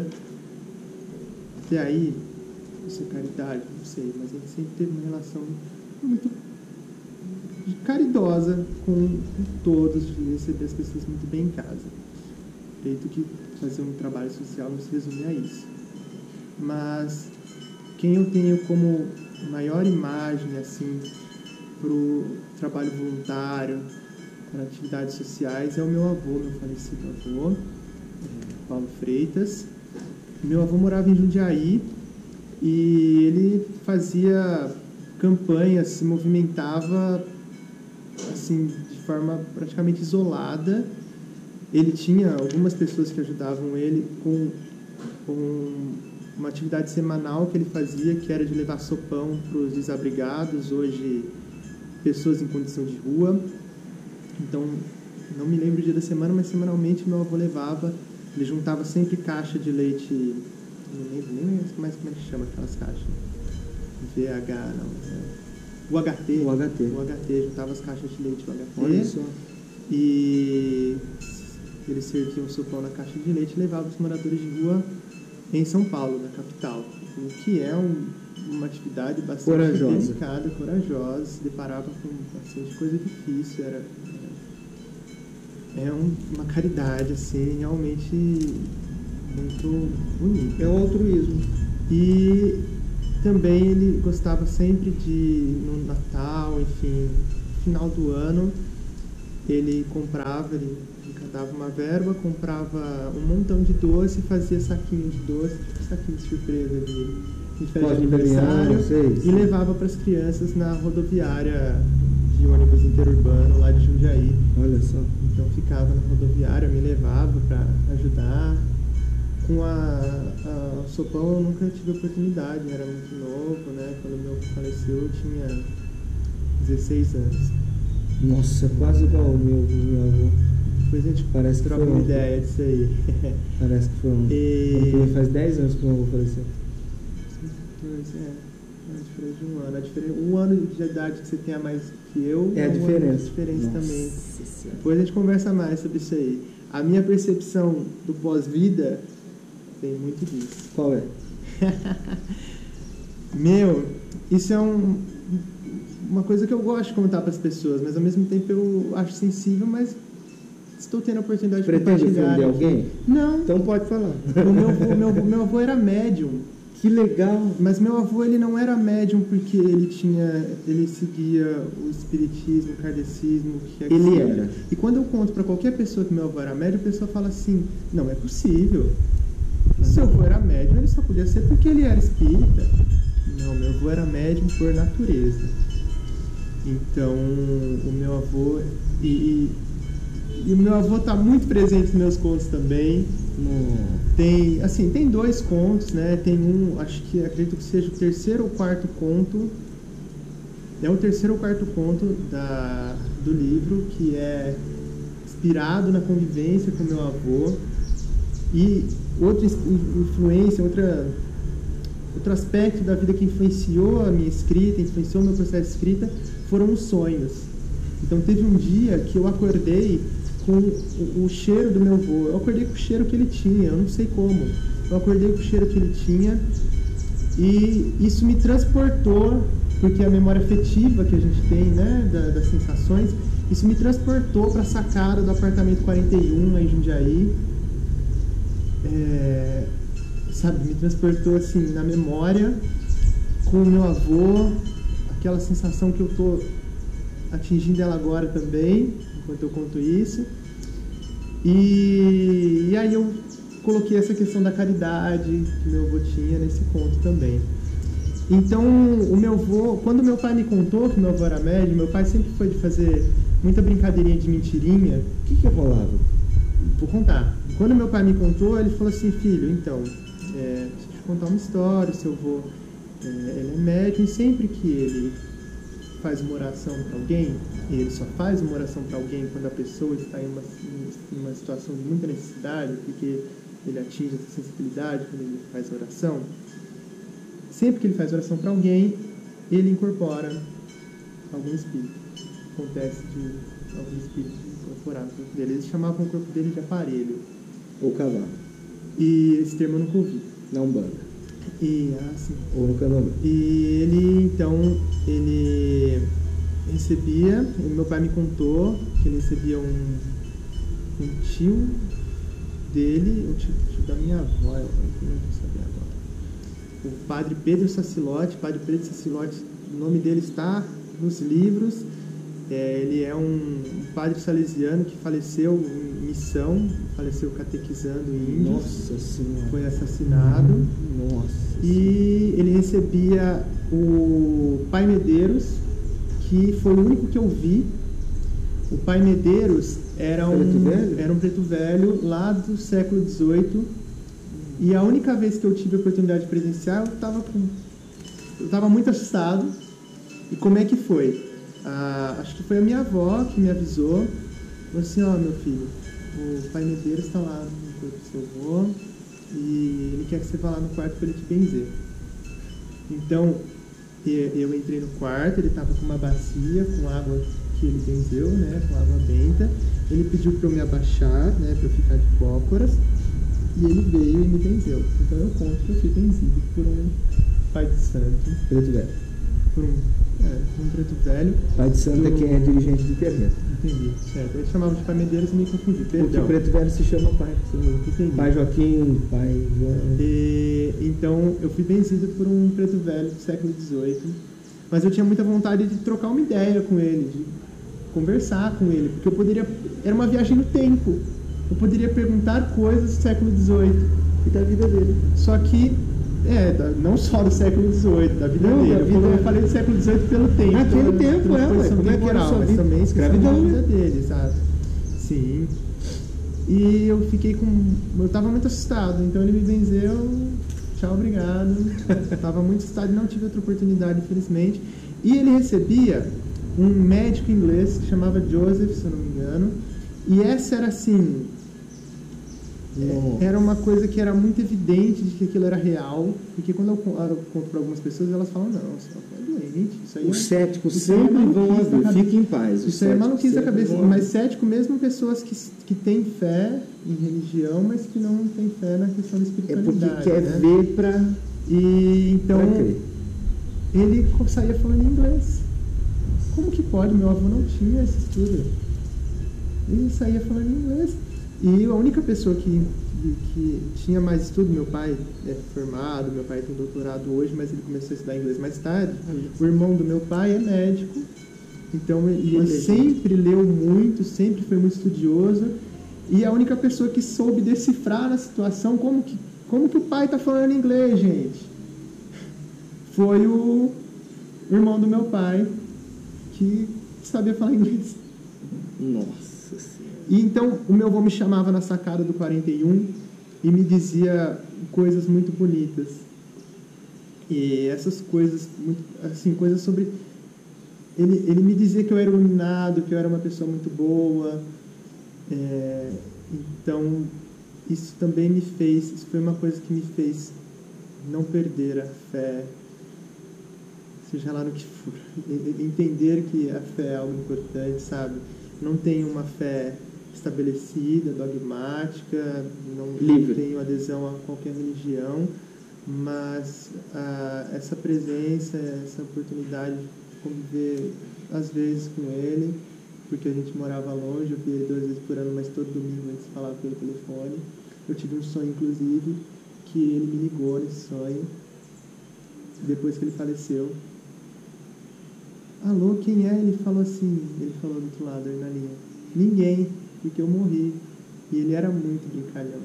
Até aí, isso é caridade, não sei, mas a gente sempre teve uma relação muito caridosa com, com todos, de receber as pessoas muito bem em casa. Feito que fazer um trabalho social não se resume a isso. Mas quem eu tenho como maior imagem assim para o trabalho voluntário, para atividades sociais, é o meu avô, meu falecido avô, é, Paulo Freitas. Meu avô morava em Jundiaí e ele fazia campanhas, se movimentava assim de forma praticamente isolada. Ele tinha algumas pessoas que ajudavam ele com, com uma atividade semanal que ele fazia, que era de levar sopão para os desabrigados, hoje pessoas em condição de rua. Então, não me lembro o dia da semana, mas semanalmente meu avô levava, ele juntava sempre caixa de leite, não lembro nem mais como é que chama aquelas caixas, V H, não, é, o H T, o H T, o H T, juntava as caixas de leite, o H T, Olha só. E eles serviam um sopão na caixa de leite e levavam os moradores de rua em São Paulo, na capital, o que é um, uma atividade bastante corajosa. delicada, corajosa, se deparava com bastante coisa difícil, era, era é um, uma caridade assim, realmente muito bonito. É o altruísmo. E também ele gostava sempre de, no Natal, enfim, no final do ano, ele comprava, ele, ele catava uma verba, comprava um montão de doce, fazia saquinho de doce, tipo saquinho de surpresa de, de festa de aniversário, e levava para as crianças na rodoviária de ônibus interurbano lá de Jundiaí. Olha só. Então ficava na rodoviária, me levava para ajudar. Com a, a Sopão eu nunca tive oportunidade, era muito novo, né? Quando meu avô faleceu eu tinha dezesseis anos. Nossa, quase igual o meu, meu avô. Depois a gente Parece troca uma ideia disso aí. Parece que foi um. E... faz dez anos que o meu avô faleceu. Dois, é. É a diferença de um ano. A diferença, um ano de idade que você tem a mais que eu é a um diferença. Ano de diferença Nossa também. Senhora. Depois a gente conversa mais sobre isso aí. A minha percepção do pós-vida tem muito disso. Qual é? Meu, isso é um, uma coisa que eu gosto de contar para as pessoas, mas ao mesmo tempo eu acho sensível, mas estou tendo a oportunidade de Pretende compartilhar. Pretende ofender alguém? Não. Então pode falar. O meu avô, meu, meu avô era médium. Que legal. Mas meu avô, ele não era médium porque ele tinha, ele seguia o espiritismo, o kardecismo, o que é que ele seja. era. E quando eu conto para qualquer pessoa que meu avô era médium, a pessoa fala assim: não é possível. Se seu avô era médium, ele só podia ser porque ele era espírita. Não, meu avô era médium por natureza. Então, o meu avô... E, e, e o meu avô está muito presente nos meus contos também. No... Tem, assim, tem dois contos, né? Tem um, acho que acredito que seja o terceiro ou quarto conto. É o terceiro ou quarto conto da, do livro, que é inspirado na convivência com meu avô. E outra influência, outra, outro aspecto da vida que influenciou a minha escrita, influenciou o meu processo de escrita, foram os sonhos. Então teve um dia que eu acordei com o, o cheiro do meu avô. Eu acordei com o cheiro que ele tinha, eu não sei como. Eu acordei com o cheiro que ele tinha e isso me transportou, porque a memória afetiva que a gente tem, né, da, das sensações, isso me transportou para a sacada do apartamento quarenta e um lá em Jundiaí. É, sabe, me transportou assim na memória com o meu avô, aquela sensação que eu tô atingindo ela agora também, enquanto eu conto isso. E, e aí eu coloquei essa questão da caridade que meu avô tinha nesse conto também. Então, o meu avô, quando meu pai me contou que meu avô era médium, meu pai sempre foi de fazer muita brincadeirinha de mentirinha. O que que rolava? Vou contar. Quando meu pai me contou, ele falou assim: filho, então, é, preciso te contar uma história, seu avô, é, ele é médium, e sempre que ele faz uma oração para alguém, e ele só faz uma oração para alguém quando a pessoa está em uma, em uma situação de muita necessidade, porque ele atinge essa sensibilidade quando ele faz a oração, sempre que ele faz oração para alguém, ele incorpora algum espírito. Acontece de algum espírito incorporar no corpo dele. Eles chamavam o corpo dele de aparelho. Ou cavalo. E esse termo eu nunca ouvi. Na Umbanda. E, ah, sim. Ou no Candomblé. E ele, então, ele recebia, meu pai me contou que ele recebia um, um tio dele, o tio, tio da minha avó, eu não vou saber agora. O padre Pedro Sacilotti, padre Pedro Sacilotti, o nome dele está nos livros. É, ele é um, um padre salesiano que faleceu em missão, faleceu catequizando índios. Nossa Senhora. Foi assassinado. Nossa. E ele recebia o Pai Medeiros, que foi o único que eu vi. O Pai Medeiros era um preto velho? Era um preto velho lá do século dezoito. E a única vez que eu tive a oportunidade de presenciar, eu estava com, eu estava muito assustado. E como é que foi? Ah, acho que foi a minha avó que me avisou. Falou assim: ó, oh, meu filho, o Pai Medeiros está lá no corpo do seu avô e ele quer que você vá lá no quarto para ele te benzer. Então eu entrei no quarto, ele estava com uma bacia com água que ele benzeu, né, com água benta. Ele pediu para eu me abaixar, né, para eu ficar de cócoras, e ele veio e me benzeu. Então eu conto que eu fui benzido por um pai de santo, preto velho, por um É, um preto velho. Pai de santo do... é quem é dirigente de terreiro. Entendi, certo. Eles chamavam de pai Medeiros e me confundi, perdão. Porque preto velho se chama pai. Entendi. Pai Joaquim, pai João. E, então, eu fui benzido por um preto velho do século dezoito, mas eu tinha muita vontade de trocar uma ideia com ele, de conversar com ele, porque eu poderia... Era uma viagem no tempo. Eu poderia perguntar coisas do século dezoito e da vida dele. Só que, é, da, não só do século dezoito, da vida não, dele. Da vida... Eu falei do século dezoito pelo tempo. Aquele pela, tempo, é, ué. Como é que era a sua mas vida? também Escravidão, da vida né? dele, sabe? Sim. E eu fiquei com... Eu tava muito assustado, então ele me benzeu. Tchau, obrigado. Eu tava muito assustado e não tive outra oportunidade, infelizmente. E ele recebia um médico inglês que chamava Joseph, se eu não me engano. E essa era assim... É, era uma coisa que era muito evidente de que aquilo era real, porque quando eu, eu conto para algumas pessoas, elas falam, não, você é doente, isso aí Os é, céticos isso sempre é vão haver, cabeça. fique em paz. Isso aí é maluquice da cabeça, mas cético mesmo pessoas que, que têm fé em religião, mas que não têm fé na questão da É espiritualidade. porque quer né? ver para... E então, pra crer. ele saía falando inglês. Como que pode? Meu avô não tinha esse estudo. Ele saía falando inglês. E a única pessoa que, que, que tinha mais estudo, meu pai é formado, meu pai tem doutorado hoje, mas ele começou a estudar inglês mais tarde. O irmão do meu pai é médico, então ele, ele sempre leu muito, sempre foi muito estudioso. E a única pessoa que soube decifrar na situação como que, como que o pai está falando inglês, gente, foi o irmão do meu pai, que sabia falar inglês. Nossa. E então o meu avô me chamava na sacada do quarenta e um e me dizia coisas muito bonitas. E essas coisas, muito, assim, coisas sobre... Ele, ele me dizia que eu era iluminado, que eu era uma pessoa muito boa. É, então, isso também me fez... Isso foi uma coisa que me fez não perder a fé, seja lá no que for. Entender que a fé é algo importante, sabe? Não tenho uma fé estabelecida, dogmática, não, não tenho adesão a qualquer religião, mas ah, essa presença, essa oportunidade de conviver às vezes com ele, porque a gente morava longe, eu via ele duas vezes por ano, mas todo domingo antes de falar pelo telefone. Eu tive um sonho, inclusive, que ele me ligou nesse sonho, depois que ele faleceu. Alô, quem é? Ele falou assim, ele falou do outro lado, na linha. Ninguém, porque eu morri. E ele era muito brincalhão.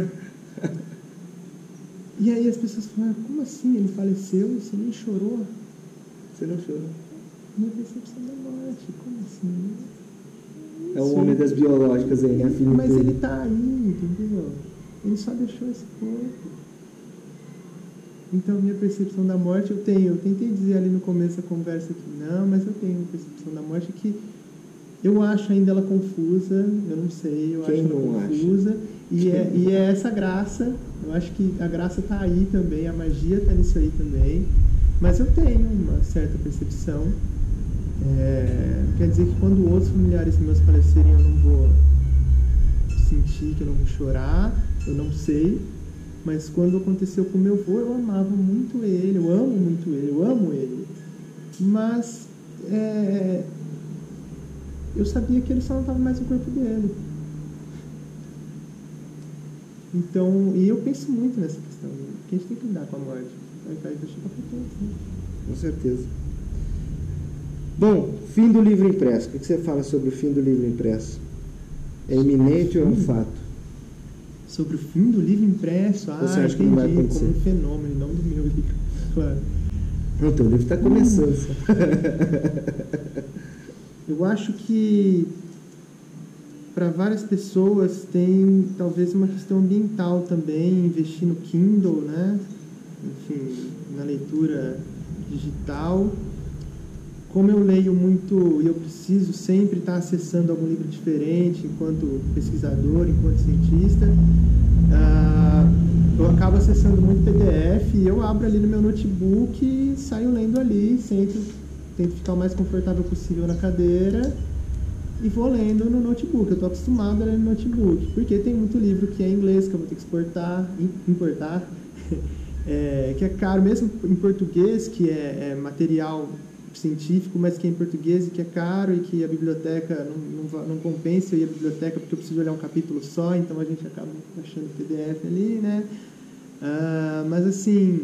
E aí as pessoas falaram, como assim? Ele faleceu? Você nem chorou? Você não chorou? Minha percepção da morte, como assim? É o homem das biológicas aí, né? Filho Mas dele. ele tá aí, entendeu? Ele só deixou esse corpo. Então, minha percepção da morte, eu tenho, eu tentei dizer ali no começo da conversa que não, mas eu tenho uma percepção da morte que eu acho ainda ela confusa, eu não sei, eu Quem acho ela não confusa, acha? E, é, e é essa graça, eu acho que a graça está aí também, a magia está nisso aí também, mas eu tenho uma certa percepção, é, quer dizer que quando outros familiares meus falecerem eu não vou sentir, que eu não vou chorar, eu não sei. Mas quando aconteceu com meu avô, eu amava muito ele, eu amo muito ele, eu amo ele. Mas é, eu sabia que ele só não estava mais no corpo dele. Então, e eu penso muito nessa questão, que a gente tem que lidar com a morte. Vai deixar para todos, né? Com certeza. Bom, fim do livro impresso. O que você fala sobre o fim do livro impresso? É iminente ou é um fato? Sobre o fim do livro impresso, ah, Você acha entendi, que não vai acontecer? como um fenômeno, não do meu livro, claro. Não, teu livro está começando. Hum. Eu acho que para várias pessoas tem talvez uma questão ambiental também, investir no Kindle, né? Enfim, na leitura digital. Como eu leio muito e eu preciso sempre estar acessando algum livro diferente enquanto pesquisador, enquanto cientista, ah, eu acabo acessando muito P D F e eu abro ali no meu notebook e saio lendo ali, sempre tento ficar o mais confortável possível na cadeira e vou lendo no notebook. Eu estou acostumado a ler no notebook, porque tem muito livro que é em inglês, que eu vou ter que exportar, importar, é, que é caro, mesmo em português, que é, é material científico, mas que é em português e que é caro e que a biblioteca não, não, não compensa eu ir à biblioteca porque eu preciso olhar um capítulo só, então a gente acaba achando P D F ali, né? Ah, mas assim,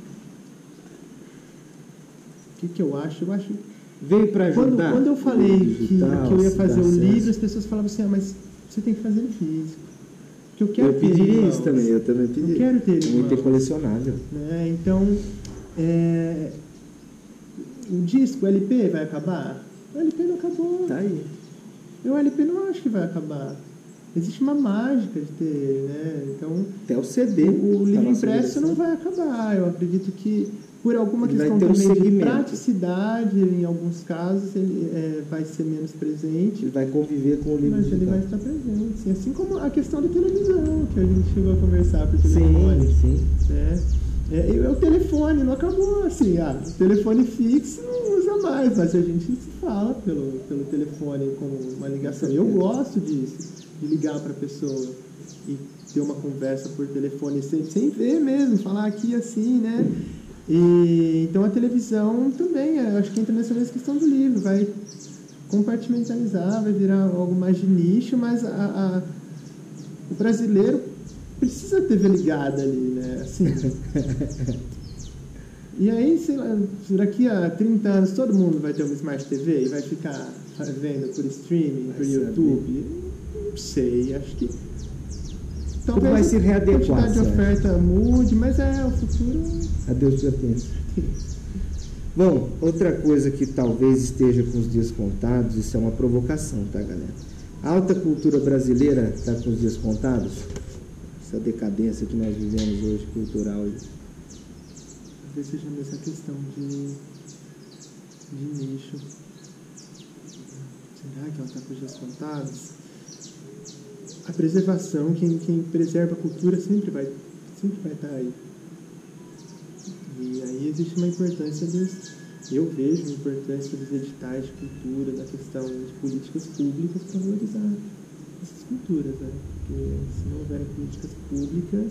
o que, que eu acho? Eu acho... Veio para ajudar. Quando, quando eu falei digital, que, que eu ia fazer o acesso. livro, as pessoas falavam assim, ah, mas você tem que fazer em físico. Porque eu quero eu ter pedi irmãos. isso também, eu também pedi. Eu quero ter muito irmãos, colecionável. né? Então, é, o disco, o L P vai acabar? O L P não acabou. Tá aí. O L P não acho que vai acabar. Existe uma mágica de ter ele, né? Então, até o C D. O, o livro impresso geração. não vai acabar. Eu acredito que, por alguma ele questão um também segmento. de praticidade, em alguns casos, ele é, vai ser menos presente. Ele vai conviver com o livro Mas digital. ele vai estar presente. Sim. Assim como a questão da televisão, que a gente chegou a conversar por telefone. Sim, sim. É. É, e o telefone não acabou, assim, ah, o telefone fixo não usa mais, mas a gente se fala pelo, pelo telefone como uma ligação. Eu gosto disso, de ligar para a pessoa e ter uma conversa por telefone sem, sem ver mesmo, falar aqui assim, né? E, então a televisão também, eu acho que entra nessa mesma questão do livro, vai compartimentalizar, vai virar algo mais de nicho, mas a, a, o brasileiro precisa ter T V ligada ali, né? Assim. E aí, sei lá, daqui a trinta anos todo mundo vai ter uma Smart T V e vai ficar vendo por streaming, por YouTube? Não sei, acho que talvez vai se readequar, a quantidade de oferta mude, mas é, o futuro... A Deus pertence. Bom, outra coisa que talvez esteja com os dias contados, isso é uma provocação, tá, galera? A alta cultura brasileira está com os dias contados? Essa decadência que nós vivemos hoje, cultural. Talvez seja essa questão de, de nicho. Será que ela está com os dias contados? A preservação, quem, quem preserva a cultura sempre vai, sempre vai estar aí. E aí existe uma importância dos... Eu vejo uma importância dos editais de cultura, da questão de políticas públicas para valorizar essas culturas, né? Porque se não houverem políticas públicas...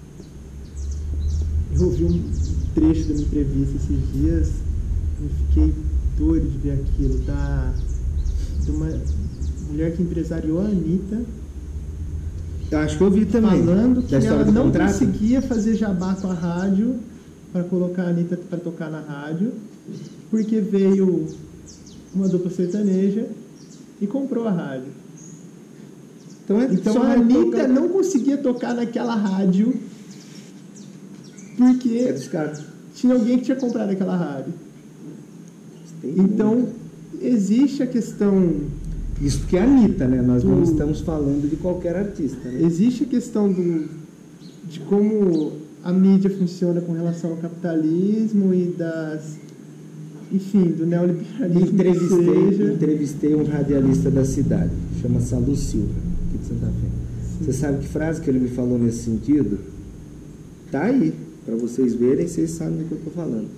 Eu ouvi um trecho de uma entrevista esses dias e fiquei doido de ver aquilo, da, de uma mulher que empresariou a Anitta. Eu acho que eu vi também. Falando que ela não contrato. conseguia fazer jabá com a rádio para colocar a Anitta para tocar na rádio, porque veio uma dupla sertaneja e comprou a rádio. Então, é então a Anitta tocar... não conseguia tocar naquela rádio porque é dos caras. Tinha alguém que tinha comprado aquela rádio. Então, existe a questão... Isso porque é a Anitta, né? Nós do... não estamos falando de qualquer artista, né? Existe a questão do, de como a mídia funciona com relação ao capitalismo e das... Enfim, do neoliberalismo. Entrevistei, seja... entrevistei um radialista da cidade, chama Salu Silva, aqui de Santa Fé. Sim. Você sabe que frase que ele me falou nesse sentido? Tá aí, para vocês verem, vocês sabem do que eu estou falando.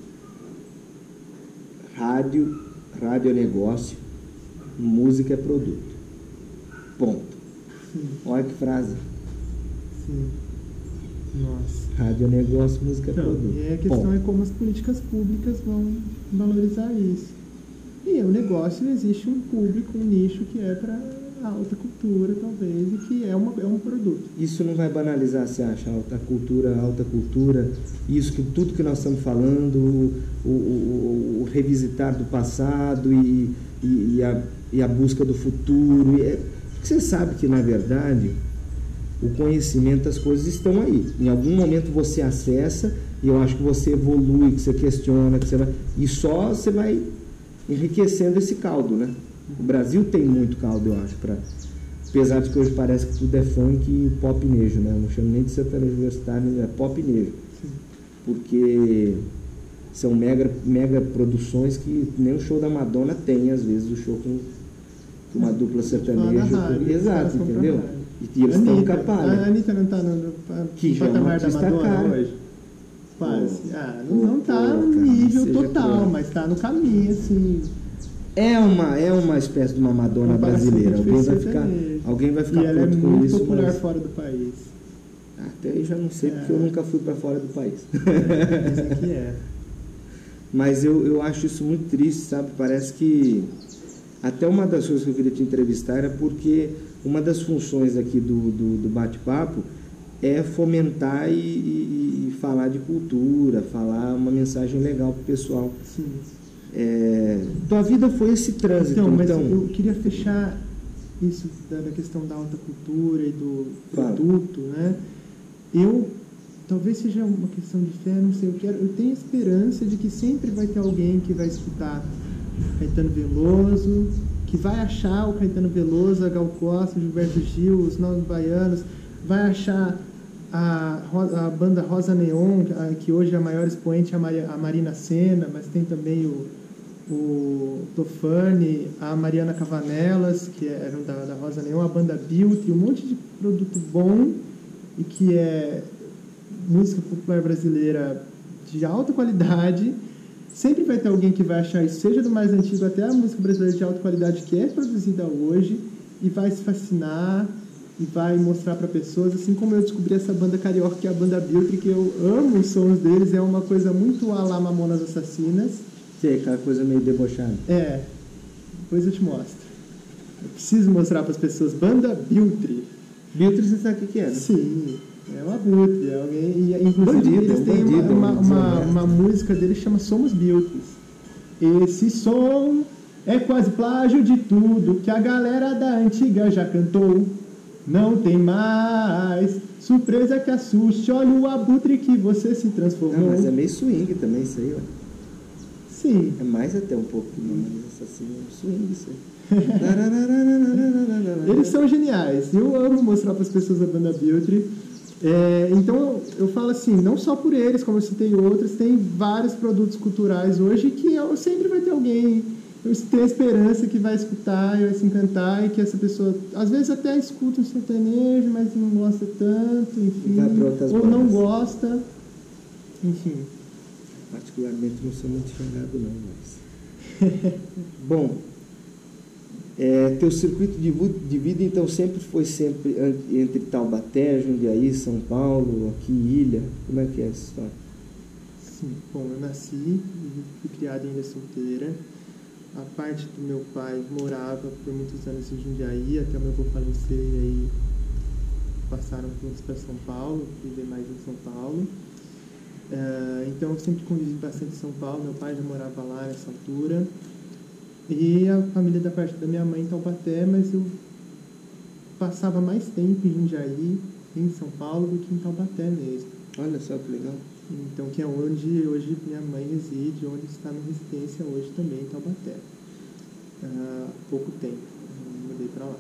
Rádio, rádio é negócio, música é produto. Ponto. Sim. Olha que frase. Sim. Nossa. Rádio é negócio, música então, é produto. E a questão Ponto. é como as políticas públicas vão valorizar isso. E o negócio, existe um público, um nicho que é para a alta cultura, talvez, e que é, uma, é um produto. Isso não vai banalizar, você acha, a alta cultura, a alta cultura, isso que tudo que nós estamos falando, o, o, o, o revisitar do passado e, e, e, a, e a busca do futuro. E é, você sabe que, na verdade, o conhecimento, as coisas estão aí. Em algum momento você acessa e eu acho que você evolui, que você questiona, que você vai, e só você vai enriquecendo esse caldo, né? O Brasil tem muito caldo, eu acho, pra, apesar de que hoje parece que tudo é funk e pop-nejo, né? Eu não chamo nem de sertanejo universitário, é pop-nejo. Porque são mega, mega produções que nem o show da Madonna tem, às vezes, o show com, com uma dupla sertaneja. Rádio, exato, entendeu? E, e eles estão capazes. A Anitta não está no, no, no patamar da Madonna cara. hoje? Quase. Oh, ah, não está no nível total, claro. Mas está no caminho, assim... É uma, é uma espécie de uma Madonna brasileira. Alguém vai ficar, alguém vai ficar e ela é com muito isso, popular mas... fora do país. Até aí já não sei, é. Porque eu nunca fui para fora do país. Dizem que é. Mas eu, eu acho isso muito triste, sabe? Parece que até uma das coisas que eu queria te entrevistar era porque uma das funções aqui do, do, do bate-papo é fomentar e, e, e falar de cultura, falar uma mensagem legal pro pessoal. Sim. É, tua vida foi esse trânsito, então... Mas então... eu queria fechar isso da, da questão da alta cultura e do Fala. produto, né? Eu... Talvez seja uma questão de fé, não sei, eu, quero, eu tenho esperança de que sempre vai ter alguém que vai escutar Caetano Veloso, que vai achar o Caetano Veloso, a Gal Costa, o Gilberto Gil, os Novos Baianos, vai achar a, a banda Rosa Neon, que hoje é a maior expoente, a, Maria, a Marina Sena, mas tem também o, o Tofani, a Mariana Cavanelas, que eram da, da Rosa Neon, a banda Beauty, um monte de produto bom e que é música popular brasileira de alta qualidade. Sempre vai ter alguém que vai achar isso, seja do mais antigo até a música brasileira de alta qualidade que é produzida hoje, e vai se fascinar e vai mostrar para pessoas, assim como eu descobri essa banda carioca, que é a banda Biltre, que eu amo os sons deles, é uma coisa muito à la Mamonas Assassinas. Que é aquela coisa meio debochada. É, depois eu te mostro. Eu preciso mostrar para as pessoas, banda Biltre. Biltre, você sabe o que é, né? Sim. É um abutre, é alguém, e inclusive bandido, eles é um têm bandido, uma, uma, uma, né? uma música deles que chama Somos Biltres. Esse som é quase plágio de tudo que a galera da antiga já cantou. Não tem mais surpresa que assuste, olha o abutre que você se transformou. Não, mas é meio swing também isso aí, ó. Sim. É mais até um pouco que Mamonas Assassinas, é swing isso aí. Eles são geniais. Eu amo mostrar para as pessoas a banda Biltre. É, então eu, eu falo assim, não só por eles, como eu citei outros, tem vários produtos culturais hoje que eu, sempre vai ter alguém, eu tenho a esperança que vai escutar e vai se encantar, e que essa pessoa às vezes até escuta um sertanejo, mas não gosta tanto, enfim, ou não gosta, enfim. Particularmente não sou muito chegado não, mas... Bom, é, teu circuito de, de vida então sempre foi sempre entre Taubaté, Jundiaí, São Paulo, aqui Ilha, como é que é essa história? Sim, bom, eu nasci e fui criada em Ilha Solteira. A parte do meu pai morava por muitos anos em Jundiaí, até o meu avô falecer, e aí passaram todos para São Paulo, viver mais em São Paulo. Uh, então eu sempre convivi bastante em São Paulo, meu pai já morava lá nessa altura. E a família da parte da minha mãe em Taubaté, mas eu passava mais tempo em Jundiaí, em São Paulo, do que em Taubaté mesmo. Olha só que legal. Então, que é onde hoje minha mãe reside, onde está na residência hoje também, em Taubaté. Há uh, pouco tempo, eu mudei para lá.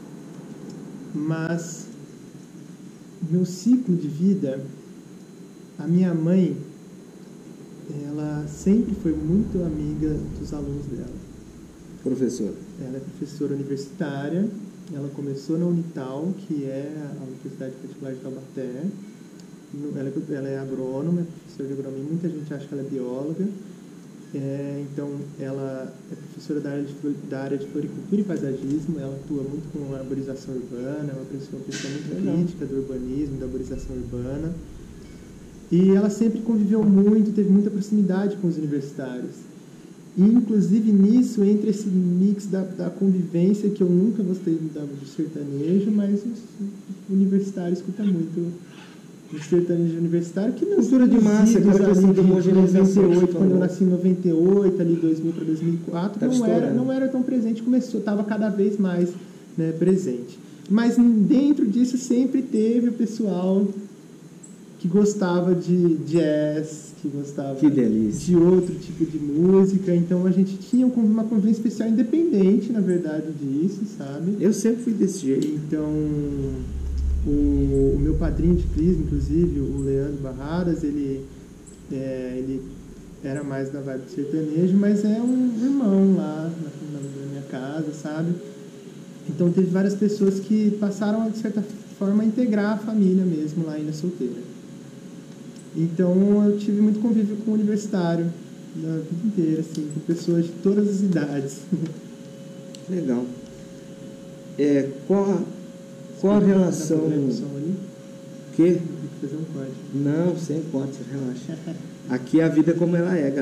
Mas, meu ciclo de vida, a minha mãe, ela sempre foi muito amiga dos alunos dela. Professora? Ela é professora universitária, ela começou na Unital, que é a Universidade Particular de Taubaté. Ela é, ela é agrônoma, é professora de agronomia, muita gente acha que ela é bióloga. É, então, ela é professora da área, de, da área de floricultura e paisagismo, ela atua muito com a arborização urbana, é uma pessoa, uma pessoa muito crítica do urbanismo, da arborização urbana. E ela sempre conviveu muito, teve muita proximidade com os universitários. E, inclusive, nisso, entre esse mix da, da convivência, que eu nunca gostei do, do sertanejo, mas o universitário escuta muito o sertanejo universitário, que meus cultura de massa, aquela questão de homogeneização. Quando eu nasci em noventa e oito, ali dois mil para dois mil e quatro, tá não, era, não era tão presente, começou, estava cada vez mais, né, presente. Mas dentro disso sempre teve o pessoal que gostava de jazz, que gostava que delícia. de outro tipo de música. Então a gente tinha uma convivência especial, independente, na verdade, disso, sabe? Eu sempre fui desse jeito. Então, o, o meu padrinho de crisma, inclusive, o Leandro Barradas, ele, é, ele era mais da vibe do sertanejo, mas é um irmão lá na, na minha casa, sabe? Então teve várias pessoas que passaram, de certa forma, a integrar a família mesmo lá ainda solteira. Então eu tive muito convívio com o universitário na vida inteira, assim, com pessoas de todas as idades. Legal. É, qual a, qual a relação... Ali? Que? Tem que fazer um corte. Não, sem corte, relaxa. Aqui a vida é como ela é, galera.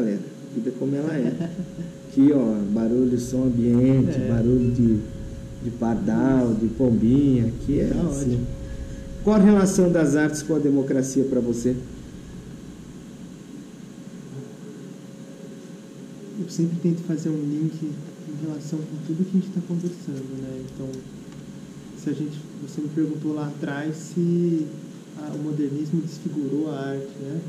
vida como ela é. Aqui, ó, barulho, som ambiente, é. barulho de, de pardal, de pombinha, aqui é tá assim. Ótimo. Qual a relação das artes com a democracia para você? Eu sempre tento fazer um link em relação com tudo que a gente está conversando, né? Então, se a gente, você me perguntou lá atrás se a, o modernismo desfigurou a arte, né?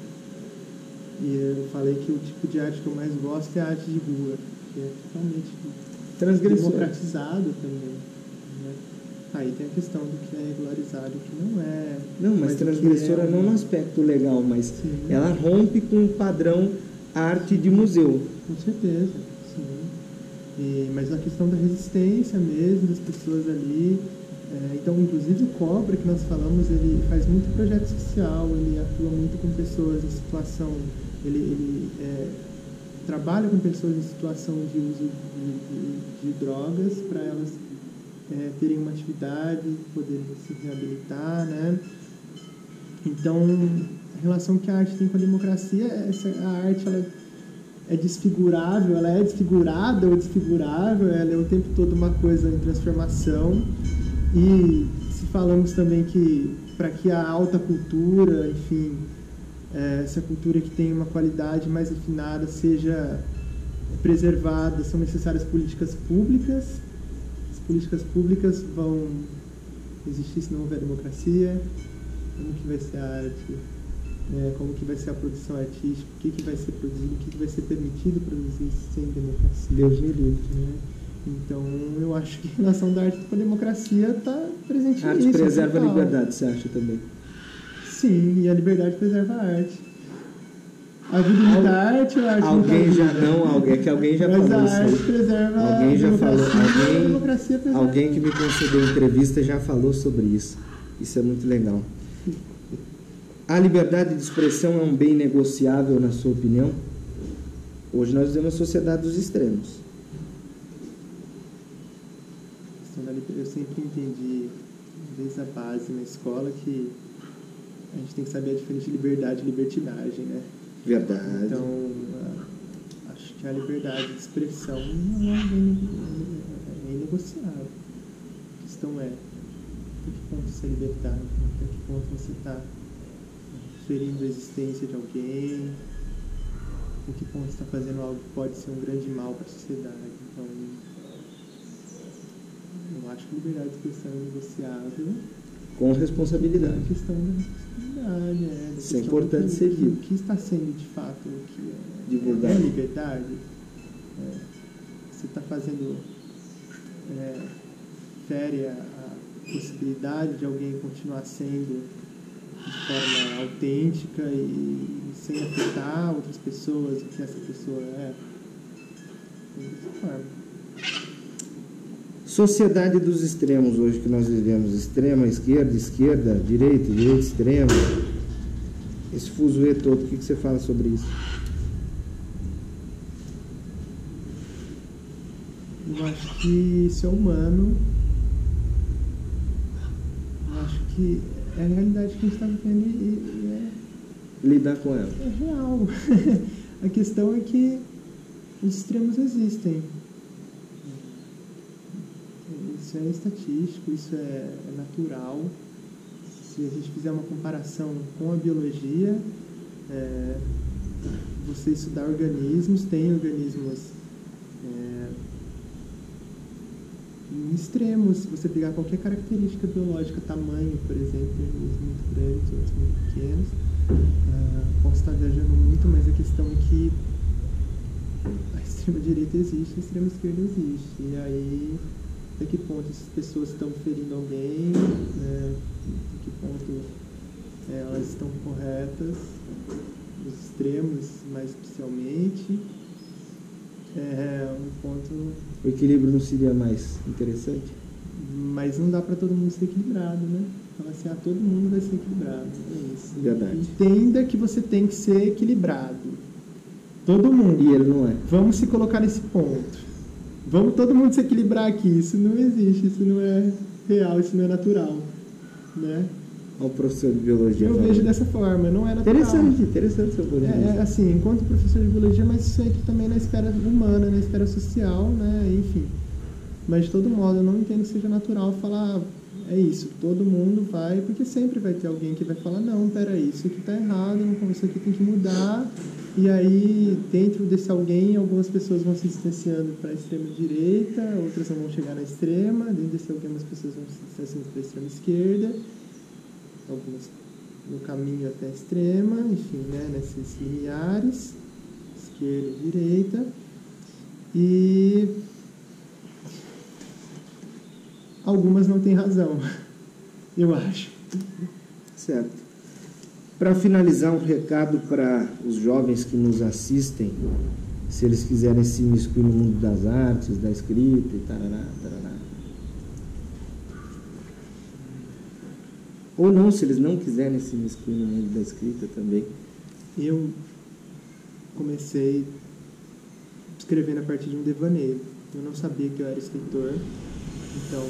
E eu falei que o tipo de arte que eu mais gosto é a arte de rua, que é totalmente democratizado também, né? Aí tem a questão do que é regularizado e o que não é. Não, mas, mas transgressora é não no aspecto legal, mas sim. ela rompe com o padrão arte de museu. Com certeza, sim. E, mas a questão da resistência mesmo, das pessoas ali. É, então, inclusive o Cobra, que nós falamos, ele faz muito projeto social, ele atua muito com pessoas em situação, ele, ele é, trabalha com pessoas em situação de uso de, de, de drogas para elas é, terem uma atividade, poderem se reabilitar, né? Então, a relação que a arte tem com a democracia, essa, a arte ela é desfigurável, ela é desfigurada ou desfigurável, ela é o tempo todo uma coisa em transformação. E se falamos também que para que a alta cultura, enfim, é, essa cultura que tem uma qualidade mais refinada seja preservada, são necessárias políticas públicas. As políticas públicas vão existir se não houver democracia. Como que vai ser a arte? É, como que vai ser a produção artística? O que, que vai ser produzido? O que, que vai ser permitido produzir sem democracia? Deus me livre, né? Então, eu acho que a relação da arte com a democracia está presente nisso. A arte preserva a liberdade, você acha também? Sim, e a liberdade preserva a arte. A vida imita a arte ou a arte Alguém já não, alguém, é que alguém já Mas falou a arte isso. preserva alguém já a falou, alguém, a democracia preserva. Alguém que me concedeu entrevista já falou sobre isso. Isso é muito legal. A liberdade de expressão é um bem negociável, na sua opinião? Hoje nós vivemos uma sociedade dos extremos. Eu sempre entendi, desde a base na escola, que a gente tem que saber a diferença de liberdade e libertinagem, né? Verdade. Então, acho que a liberdade de expressão não é, bem, é inegociável. A questão é, até que ponto você é libertário, até que ponto você está ferindo a existência de alguém, até que ponto você está fazendo algo que pode ser um grande mal para a sociedade. Então, eu acho que a liberdade de expressão é negociável. Com responsabilidade. É a questão da responsabilidade, é. Isso é importante que, ser dito. O que está sendo de fato o que é, divulgado. É liberdade? É, você está fazendo. É, fere a, a possibilidade de alguém continuar sendo de forma autêntica e sem afetar outras pessoas, o que essa pessoa é. Dessa forma. Sociedade dos extremos hoje que nós vivemos, extrema, esquerda, esquerda, direita, direita, extrema, esse fuzuê todo, o que você fala sobre isso? Eu acho que isso é humano, eu acho que é a realidade que a gente está vivendo e, e é... lidar com ela. É real. A questão é que os extremos existem. Isso é estatístico, isso é, é natural. Se a gente fizer uma comparação com a biologia, é, você estudar organismos, tem organismos é, em extremos. Se você pegar qualquer característica biológica, tamanho, por exemplo, tem organismos muito grandes, outros muito pequenos. Ah, posso estar viajando muito, mas a questão é que a extrema-direita existe, a extrema-esquerda existe. E aí, até que ponto essas pessoas estão ferindo alguém, né? Até que ponto é, elas estão corretas, os extremos mais especialmente. É um ponto... O equilíbrio não seria mais interessante? Mas não dá para todo mundo ser equilibrado, né? Fala assim, ah, todo mundo vai ser equilibrado. É isso. Verdade. Entenda que você tem que ser equilibrado. Todo mundo. E ele não é. Vamos se colocar nesse ponto. Vamos todo mundo se equilibrar aqui. Isso não existe, isso não é real, isso não é natural, né? ao professor de biologia. Eu vejo dessa forma, não é natural. Interessante, interessante seu ponto de vista. É, é assim, enquanto professor de biologia, mas isso entra também na esfera humana, na esfera social, né, enfim. Mas de todo modo, eu não entendo que seja natural falar, é isso, todo mundo vai, porque sempre vai ter alguém que vai falar, não, peraí, isso aqui tá errado, isso aqui tem que mudar. E aí, dentro desse alguém, algumas pessoas vão se distanciando para a extrema-direita, outras não vão chegar na extrema, dentro desse alguém, algumas pessoas vão se distanciando para a extrema-esquerda, algumas no caminho até a extrema, enfim, né, nesses limiares, esquerda e direita. E algumas não têm razão, eu acho. Certo. Para finalizar, um recado para os jovens que nos assistem, se eles quiserem se imiscuir no mundo das artes, da escrita e tarará, tarará. Ou não, se eles não quiserem se imiscuir no mundo da escrita também. Eu comecei escrevendo a partir de um devaneio. Eu não sabia que eu era escritor, então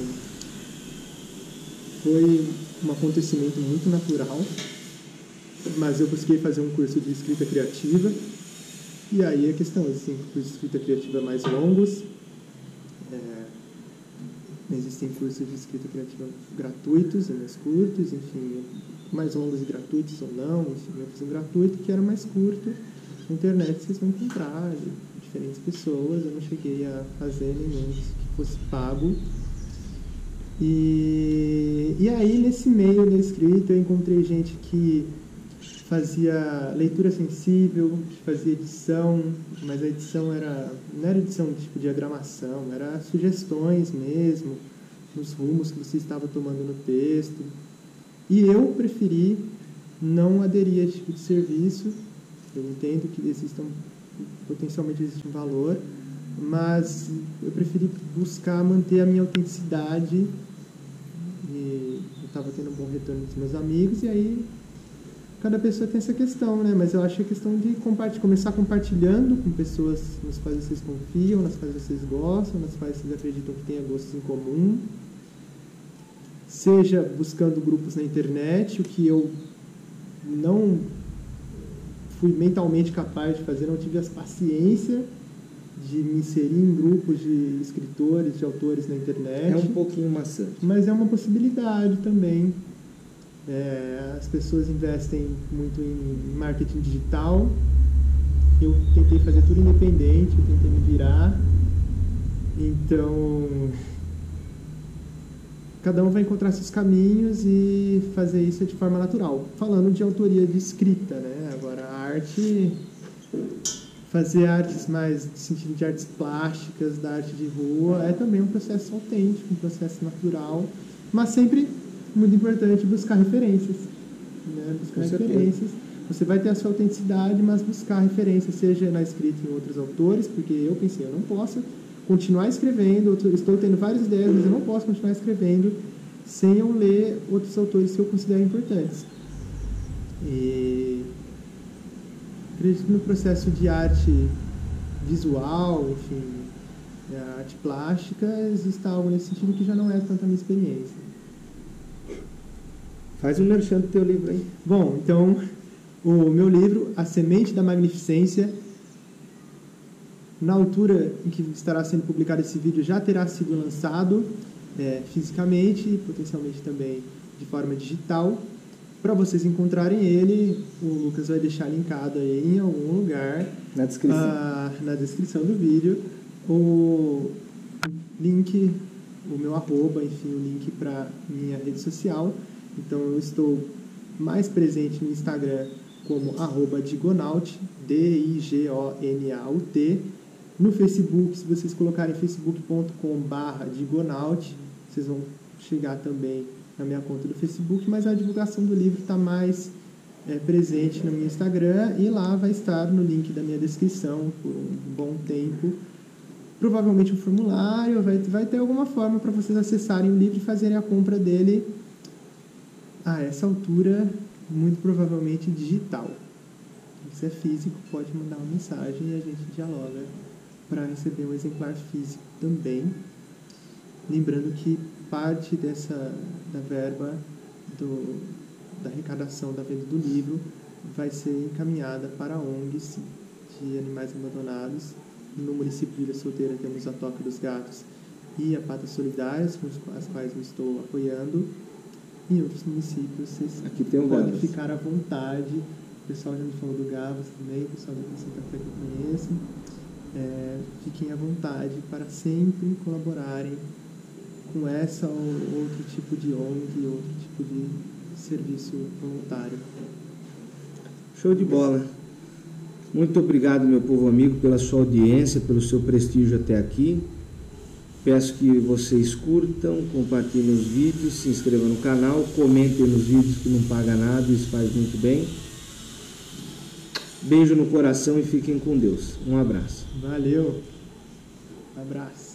foi um acontecimento muito natural. Mas eu busquei fazer um curso de escrita criativa, e aí a questão, assim, cursos de escrita criativa mais longos, é, existem cursos de escrita criativa gratuitos e mais curtos, enfim, mais longos e gratuitos ou não, enfim, eu fiz um gratuito que era mais curto, na internet vocês vão encontrar de diferentes pessoas, eu não cheguei a fazer nenhum que fosse pago. E, e aí, nesse meio da escrita, eu encontrei gente que fazia leitura sensível, fazia edição, mas a edição era, não era edição de tipo diagramação, era sugestões mesmo, nos rumos que você estava tomando no texto. E eu preferi não aderir a esse tipo de serviço. Eu entendo que existam, potencialmente existe um valor, mas eu preferi buscar manter a minha autenticidade. E eu estava tendo um bom retorno dos meus amigos, e aí cada pessoa tem essa questão, né? Mas eu acho que a questão de começar compartilhando com pessoas nas quais vocês confiam, nas quais vocês gostam, nas quais vocês acreditam que tenha gostos em comum. Seja buscando grupos na internet, o que eu não fui mentalmente capaz de fazer, não tive a paciência de me inserir em grupos de escritores, de autores na internet. É um pouquinho maçante. Mas é uma possibilidade também. É, as pessoas investem muito em marketing digital. Eu tentei fazer tudo independente, eu tentei me virar. Então, cada um vai encontrar seus caminhos e fazer isso de forma natural. Falando de autoria de escrita, né? Agora, a arte, fazer artes mais no sentido de artes plásticas, da arte de rua, é também um processo autêntico, um processo natural, mas sempre muito importante buscar referências, né? Buscar referências. Você vai ter a sua autenticidade, mas buscar referências, seja na escrita em outros autores, porque eu pensei, eu não posso continuar escrevendo, eu estou tendo várias ideias, mas eu não posso continuar escrevendo sem eu ler outros autores que eu considero importantes. E acredito que no processo de arte visual, enfim, arte plástica, existe algo nesse sentido que já não é tanta minha experiência. Faz um merchan do teu livro aí. Bom, então, o meu livro, A Semente da Magnificência, na altura em que estará sendo publicado esse vídeo, já terá sido lançado é, fisicamente e potencialmente também de forma digital. Para vocês encontrarem ele, o Lucas vai deixar linkado aí em algum lugar na descrição, ah, na descrição do vídeo o link, o meu arroba, enfim, o link para minha rede social. Então eu estou mais presente no Instagram como arroba Digonaut, D I G O N A U T. No Facebook, se vocês colocarem facebook ponto com barra Digonaut, vocês vão chegar também na minha conta do Facebook, mas a divulgação do livro está mais é, presente no meu Instagram, e lá vai estar no link da minha descrição por um bom tempo. Provavelmente um formulário, vai, vai ter alguma forma para vocês acessarem o livro e fazerem a compra dele a essa altura, muito provavelmente digital. Se é físico, pode mandar uma mensagem e a gente dialoga para receber um exemplar físico também. Lembrando que parte dessa da verba do, da arrecadação da venda do livro vai ser encaminhada para O N Gs de animais abandonados. No município de Ilha Solteira temos a Toca dos Gatos e a Patas Solidárias, com as quais eu estou apoiando. Em outros municípios, vocês Aqui tem um podem Gavas. ficar à vontade. O pessoal já me falou do Gavas também, o pessoal da Santa Fé que eu conheço. É, fiquem à vontade para sempre colaborarem com essa ou outro tipo de O N G, outro tipo de serviço voluntário. Show de bola. Muito obrigado, meu povo amigo, pela sua audiência, pelo seu prestígio até aqui. Peço que vocês curtam, compartilhem os vídeos, se inscrevam no canal, comentem nos vídeos que não paga nada, isso faz muito bem. Beijo no coração e fiquem com Deus. Um abraço. Valeu. Abraço.